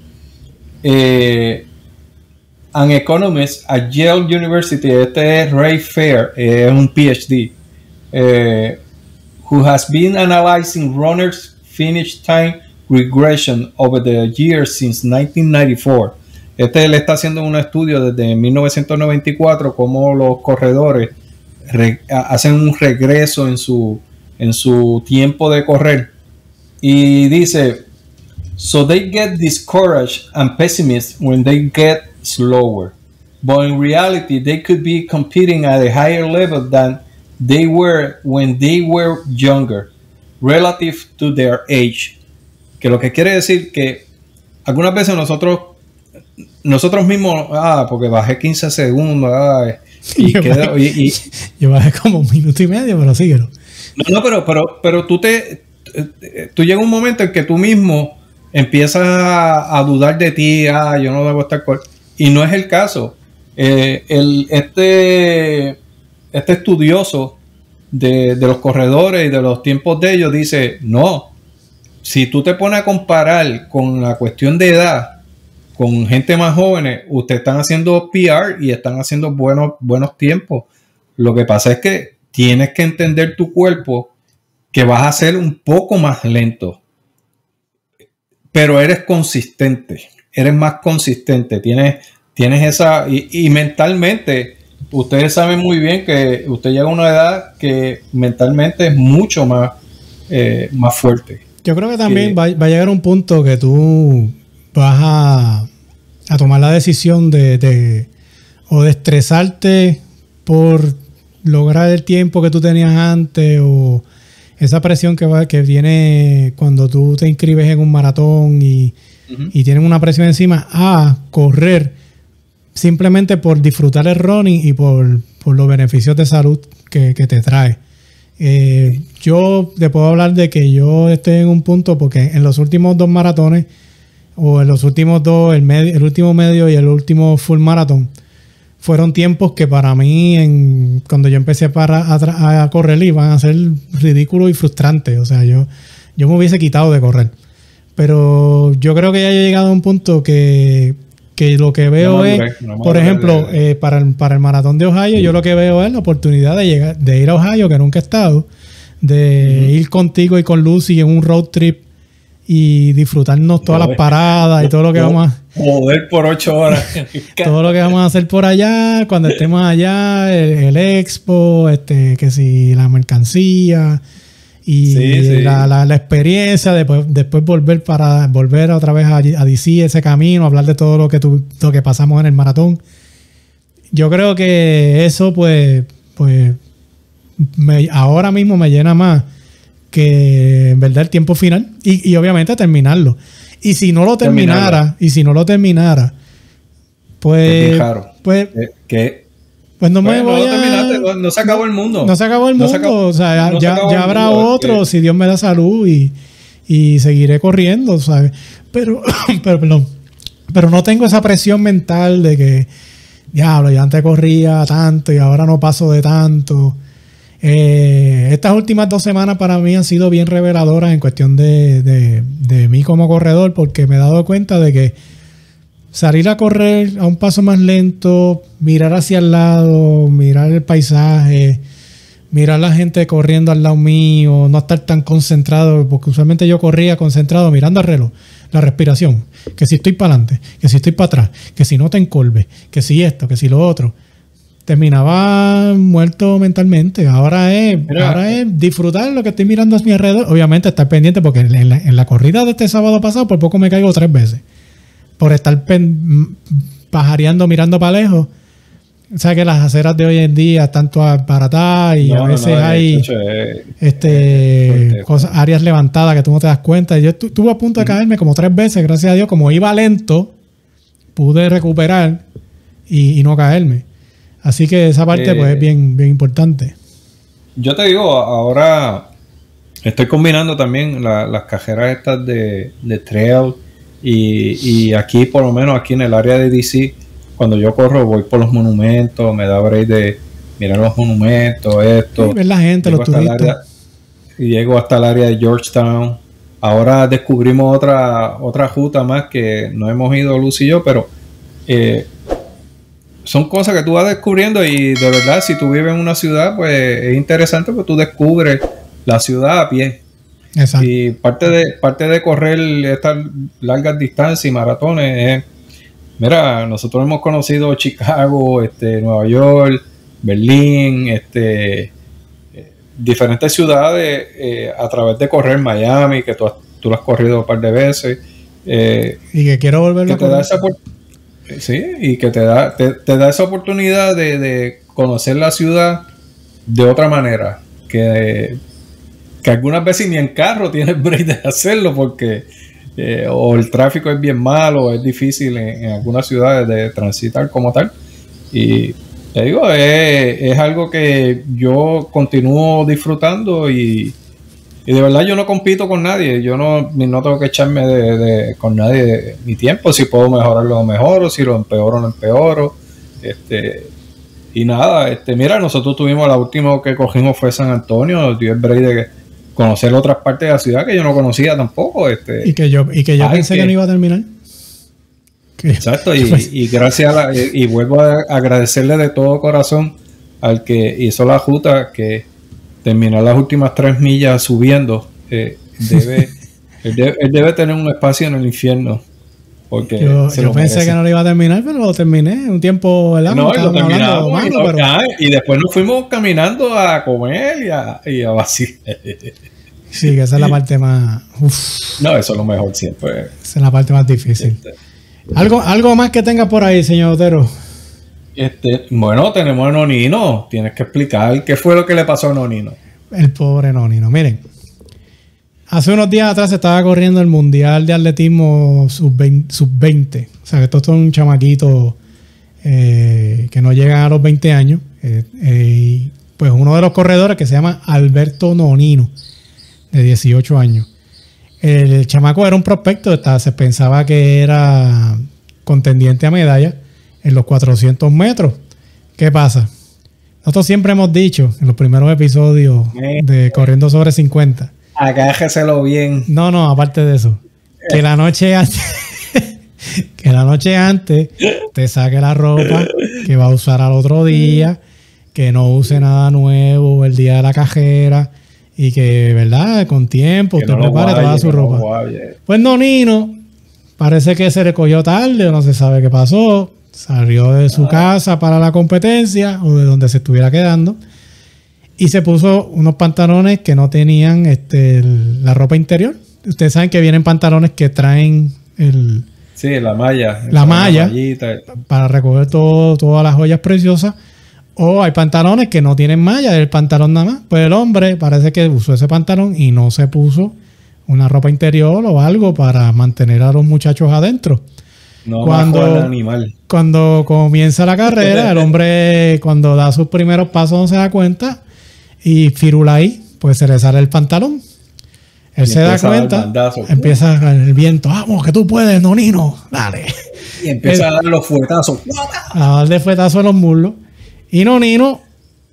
eh, an economist at Yale University, este es Ray Fair, es eh, un P H D, eh, who has been analyzing runners' finish time regression over the years since nineteen ninety-four. Este le está haciendo un estudio desde mil novecientos noventa y cuatro, cómo los corredores Re, hacen un regreso en su, en su tiempo de correr y dice So they get discouraged and pessimistic when they get slower. But in reality, they could be competing at a higher level than they were when they were younger, relative to their age. Que lo que quiere decir que algunas veces nosotros nosotros mismos, ah, porque bajé quince segundos, ah, y, yo, quedo, bajé, y, y yo bajé como un minuto y medio, pero síguelo. No, no, pero, pero, pero tú te tú llega un momento en que tú mismo empiezas a, a dudar de ti, ah, yo no debo estar con... Y no es el caso. Eh, el, este, este estudioso de, de los corredores y de los tiempos de ellos dice, no, si tú te pones a comparar con la cuestión de edad, con gente más jóvenes, ustedes están haciendo P R y están haciendo buenos, buenos tiempos. Lo que pasa es que tienes que entender tu cuerpo que vas a ser un poco más lento, pero eres consistente, eres más consistente, tienes, tienes esa, y, y mentalmente, ustedes saben muy bien que usted llega a una edad que mentalmente es mucho más, eh, más fuerte. Yo creo que también que, va, va a llegar un punto que tú vas a, a tomar la decisión de, de o de estresarte por lograr el tiempo que tú tenías antes, o esa presión que va, que viene cuando tú te inscribes en un maratón y, uh-huh. y tienes una presión encima, a correr simplemente por disfrutar el running y por, por los beneficios de salud que, que te trae. Eh, yo te puedo hablar de que yo estoy en un punto porque en los últimos dos maratones, o en los últimos dos, el, medio, el último medio y el último full maratón, fueron tiempos que para mí, en, cuando yo empecé para, a, a correr, iban a ser ridículos y frustrantes. O sea, yo, yo me hubiese quitado de correr. Pero yo creo que ya he llegado a un punto que, que lo que veo no es, no por ejemplo, eh, para, el, para el maratón de Ohio, sí. yo lo que veo es la oportunidad de, llegar, de ir a Ohio, que nunca he estado, de uh-huh. ir contigo y con Lucy en un road trip y disfrutarnos todas las paradas y todo lo que vamos a... Joder por ocho horas. Todo lo que vamos a hacer por allá, cuando estemos allá, el, el expo, este, que si la mercancía y sí, sí. La, la, la experiencia, después, después volver para volver otra vez a, a D C, ese camino, hablar de todo lo que, tu, lo que pasamos en el maratón. Yo creo que eso pues, pues me, ahora mismo me llena más que en verdad el tiempo final y, y obviamente terminarlo. Y si no lo terminara, terminarlo. y si no lo terminara, pues, claro. pues, ¿Qué? pues no bueno, me voy no, a... no se acabó el mundo. No se acabó el mundo. No acabó, o sea, no ya, ya habrá mundo, otro, porque... si Dios me da salud y, y seguiré corriendo, ¿sabes? Pero, pero, perdón, pero no tengo esa presión mental de que, diablo, yo antes corría tanto y ahora no paso de tanto. Eh, estas últimas dos semanas para mí han sido bien reveladoras en cuestión de, de, de mí como corredor, porque me he dado cuenta de que salir a correr a un paso más lento, mirar hacia el lado, mirar el paisaje, mirar la gente corriendo al lado mío, no estar tan concentrado, porque usualmente yo corría concentrado mirando al reloj, la respiración, que si estoy para adelante, que si estoy para atrás, que si no te encolves, que si esto, que si lo otro. Terminaba muerto mentalmente. Ahora es, Mira, ahora es disfrutar lo que estoy mirando a mi alrededor. Obviamente estar pendiente, porque en la, en la corrida de este sábado pasado por poco me caigo tres veces por estar pen, pajareando, mirando para lejos. O sea que las aceras de hoy en día están todas baratadas y no, a veces no, no, hay hecho, eh, este, eh, cosas, áreas levantadas que tú no te das cuenta. Yo estuve a punto de caerme como tres veces, gracias a Dios. Como iba lento, pude recuperar y, y no caerme. Así que esa parte eh, pues es bien, bien importante. Yo te digo, ahora estoy combinando también la, las cajeras estas de, de trail y, y aquí, por lo menos aquí en el área de D C, cuando yo corro voy por los monumentos, me da break de mirar los monumentos, esto. Sí, ver la gente, los turistas. Área, y llego hasta el área de Georgetown. Ahora descubrimos otra, otra ruta más que no hemos ido Luz y yo, pero... Eh, son cosas que tú vas descubriendo y de verdad si tú vives en una ciudad pues es interesante porque tú descubres la ciudad a pie. Exacto. Y parte de parte de correr estas largas distancias y maratones es, mira, nosotros hemos conocido Chicago, este, Nueva York, Berlín, este, eh, diferentes ciudades eh, a través de correr Miami, que tú, has, tú lo has corrido un par de veces, Eh, y que quiero volverlo que te da esa sí, y que te da, te, te da esa oportunidad de, de conocer la ciudad de otra manera. Que, que algunas veces ni en carro tienes break de hacerlo porque eh, o el tráfico es bien malo, o es difícil en, en algunas ciudades de transitar como tal. Y te digo, es, es algo que yo continúo disfrutando y, y de verdad yo no compito con nadie. Yo no, no tengo que echarme de, de, con nadie de mi tiempo. Si puedo mejorarlo, lo mejoro. Si lo empeoro, lo empeoro. Este, y nada, este, mira, nosotros tuvimos la última que cogimos fue San Antonio. Dio el break de conocer otras partes de la ciudad que yo no conocía tampoco. Este, y que yo, y que yo ay, pensé que, que no iba a terminar. Exacto, y, y gracias a la, y, y vuelvo a agradecerle de todo corazón al que hizo la ruta, que terminó las últimas tres millas subiendo. Eh, debe, él, debe, él debe tener un espacio en el infierno. Porque yo yo pensé merece. que no lo iba a terminar, pero lo terminé un tiempo. ¿Verdad? No, y lo terminamos. Mano, y, no, pero... ya, y después nos fuimos caminando a comer y a, y a vacilar. Sí, que esa es la parte más. Uf. No, eso es lo mejor siempre. Esa es la parte más difícil. Este, ¿Algo, algo más que tenga por ahí, señor Otero? Este, bueno, tenemos a Nonino. Tienes que explicar qué fue lo que le pasó a Nonino. El pobre Nonino. Miren, hace unos días atrás se estaba corriendo el Mundial de Atletismo sub veinte. O sea, que estos son chamaquitos eh, que no llegan a los veinte años. Eh, eh, pues uno de los corredores que se llama Alberto Nonino, de dieciocho años. El chamaco era un prospecto, se pensaba que era contendiente a medalla en los cuatrocientos metros. ¿Qué pasa? Nosotros siempre hemos dicho en los primeros episodios de Corriendo sobre cincuenta. Agájeselo bien. No, no, aparte de eso. Que la noche antes, que la noche antes te saque la ropa que va a usar al otro día, que no use nada nuevo el día de la carrera. Y que, ¿verdad? Con tiempo, que usted no prepare guaye, toda su ropa. No pues Nonino, parece que se recogió tarde, no se sabe qué pasó. Salió de su ah. casa para la competencia o de donde se estuviera quedando. Y se puso unos pantalones que no tenían este, el, la ropa interior. Ustedes saben que vienen pantalones que traen el... Sí, la malla. La malla para recoger todo, todas las joyas preciosas. O hay pantalones que no tienen malla, el pantalón nada más. Pues el hombre parece que usó ese pantalón y no se puso una ropa interior o algo para mantener a los muchachos adentro. No, cuando, el animal. Cuando comienza la carrera, el hombre cuando da sus primeros pasos no se da cuenta y Firulai, pues se le sale el pantalón. Él y se da cuenta, mandazo, empieza el viento, vamos, que tú puedes, Nonino, dale. Y empieza el, a dar los fuetazos. A darle fuetazos a los muslos. Y Nonino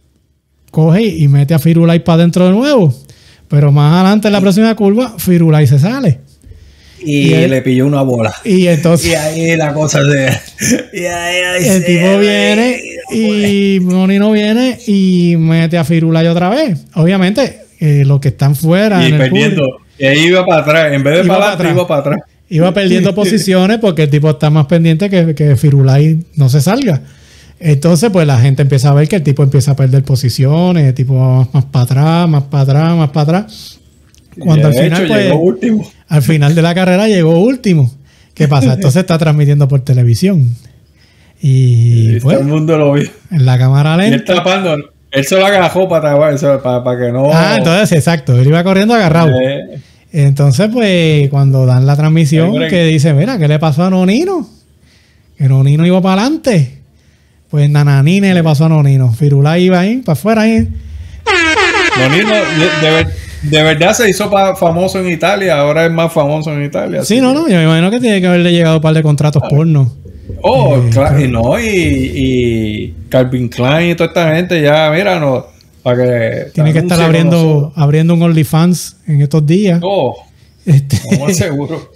coge y mete a Firulai para adentro de nuevo. Pero más adelante en la próxima curva, Firulai se sale. Y, y él, le pilló una bola. Y entonces. Y ahí la cosa se. Y ahí, ahí el tipo ahí, viene y Nonino viene y mete a Firulai otra vez. Obviamente, eh, los que están fuera. Y en perdiendo. El y ahí iba para atrás. En vez de para adelante, iba para atrás. Iba perdiendo posiciones porque el tipo está más pendiente que, que Firulai no se salga. Entonces, pues la gente empieza a ver que el tipo empieza a perder posiciones, el tipo va más, más para atrás, más para atrás, más para atrás. Cuando al final, hecho, pues, llegó último. Al final de la carrera llegó último. ¿Qué pasa? Entonces está transmitiendo por televisión. Y, y pues, todo el mundo lo vio. En la cámara lenta. Y él tapando, él se lo agajó para, para, para que no. Ah, entonces, exacto. Él iba corriendo agarrado. Eh. Entonces, pues, cuando dan la transmisión, que dice, mira, ¿qué le pasó a Nonino? Que Nonino iba para adelante. Pues Nananine le pasó a Nonino. Firulai iba ahí, para afuera ahí. Nonino, de, de, de verdad se hizo pa, famoso en Italia. Ahora es más famoso en Italia. Sí, no, que... no. Yo me imagino que tiene que haberle llegado un par de contratos ah, porno. Oh, eh, claro. Y no, y, y Calvin Klein y toda esta gente ya, mira, no. Para que tiene que estar abriendo, abriendo un OnlyFans en estos días. Oh, este... no, seguro.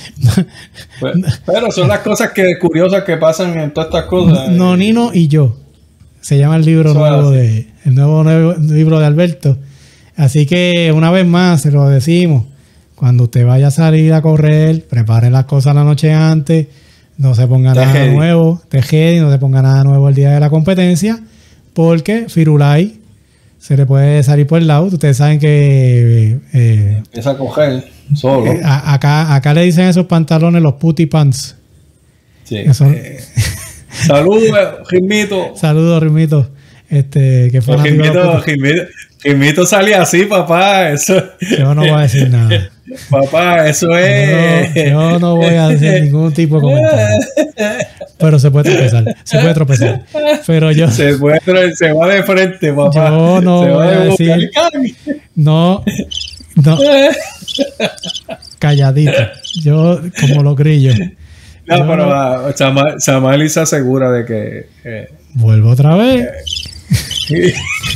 Pero son las cosas que curiosas que pasan en todas estas cosas. Nonino y yo. Se llama el libro Eso nuevo de el nuevo, nuevo libro de Alberto. Así que una vez más se lo decimos. Cuando usted vaya a salir a correr, prepare las cosas la noche antes. No se ponga nada Tejedi. nuevo. Tejedi, no se ponga nada nuevo el día de la competencia. Porque Firulai se le puede salir por el lado. Ustedes saben que... Eh, empieza a coger. Solo. Eh, a, acá, acá le dicen esos pantalones los putty pants. Sí. Eh, Saludos, Rimito. Saludos, Rimito. Este, que fue Rimito, Rimito, Rimito salía así, papá. Eso. Yo no voy a decir nada. Papá, eso es. Yo, yo no voy a hacer ningún tipo de comentario. Pero se puede tropezar. Se puede tropezar. Pero yo. Se, puede, se va de frente, papá. Yo no se voy a decir. No. No. Calladito. Yo, como los grillos. No, yo, pero uh, Samal, Samal se asegura de que. Eh, Vuelvo otra vez. Eh,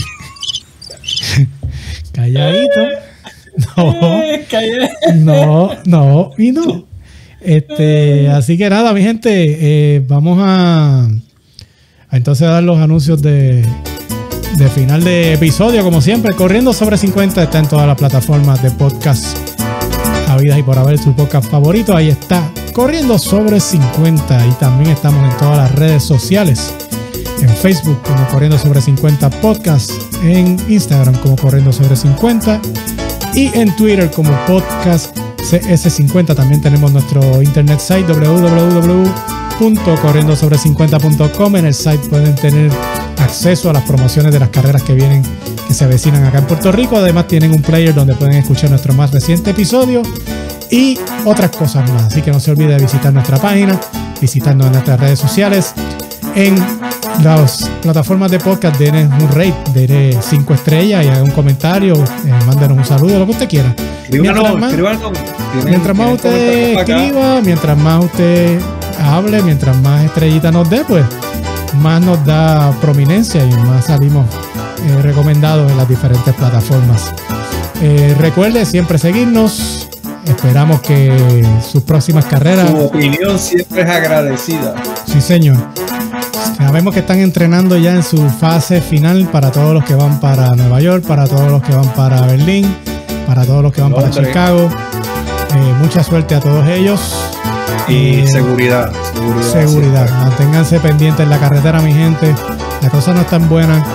Calladito. No, no, no y no. Este, así que nada, mi gente, eh, vamos a, a entonces dar los anuncios de, de final de episodio, como siempre. Corriendo sobre cincuenta está en todas las plataformas de podcast habidas y por haber, su podcast favorito. Ahí está, Corriendo sobre cincuenta, y también estamos en todas las redes sociales. En Facebook como Corriendo sobre cincuenta Podcast, en Instagram como Corriendo sobre cincuenta y en Twitter como Podcast C S cincuenta. También tenemos nuestro internet site w w w punto corriendo sobre cincuenta punto com. En el site pueden tener acceso a las promociones de las carreras que vienen, que se avecinan acá en Puerto Rico. Además tienen un player donde pueden escuchar nuestro más reciente episodio y otras cosas más. Así que no se olvide de visitar nuestra página, visitarnos en nuestras redes sociales. En las plataformas de podcast, denle un rate, denle cinco estrellas y haga un comentario, eh, mándenos un saludo, lo que usted quiera. Mientras más, mientras más usted escriba, mientras más usted hable, mientras más estrellitas nos dé, pues más nos da prominencia y más salimos eh, recomendados en las diferentes plataformas. Eh, recuerde siempre seguirnos. Esperamos que sus próximas carreras. Su opinión siempre es agradecida. Sí, señor. Sabemos que están entrenando ya en su fase final para todos los que van para Nueva York, para todos los que van para Berlín, para todos los que van Londres. Para Chicago. Eh, mucha suerte a todos ellos. Y eh, seguridad. Seguridad. Seguridad. Manténganse pendientes en la carretera, mi gente. La cosa no es tan buena.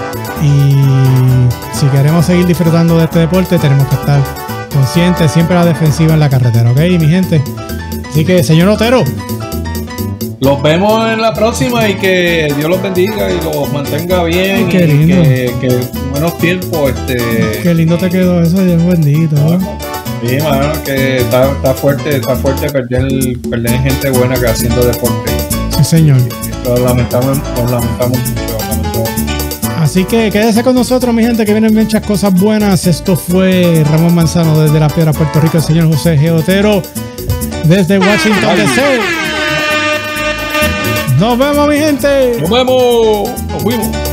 Y si queremos seguir disfrutando de este deporte, tenemos que estar conscientes, siempre a la defensiva en la carretera, ¿ok, mi gente? Así que, señor Otero, los vemos en la próxima y que Dios los bendiga y los mantenga bien. Ay, qué lindo. Y que, que buenos tiempos. Este, qué lindo te quedó eso, Dios bendito. Bueno, sí, mano, que está, está fuerte, está fuerte perder, perder gente buena que haciendo deporte. Sí, señor. Lo lamentamos, lo lamentamos mucho, lamentamos mucho. Así que quédese con nosotros, mi gente, que vienen muchas cosas buenas. Esto fue Ramón Manzano desde La Piedra, Puerto Rico, el señor José G. Otero desde Washington, D C Nos vemos, mi gente. Nos vemos. Nos fuimos.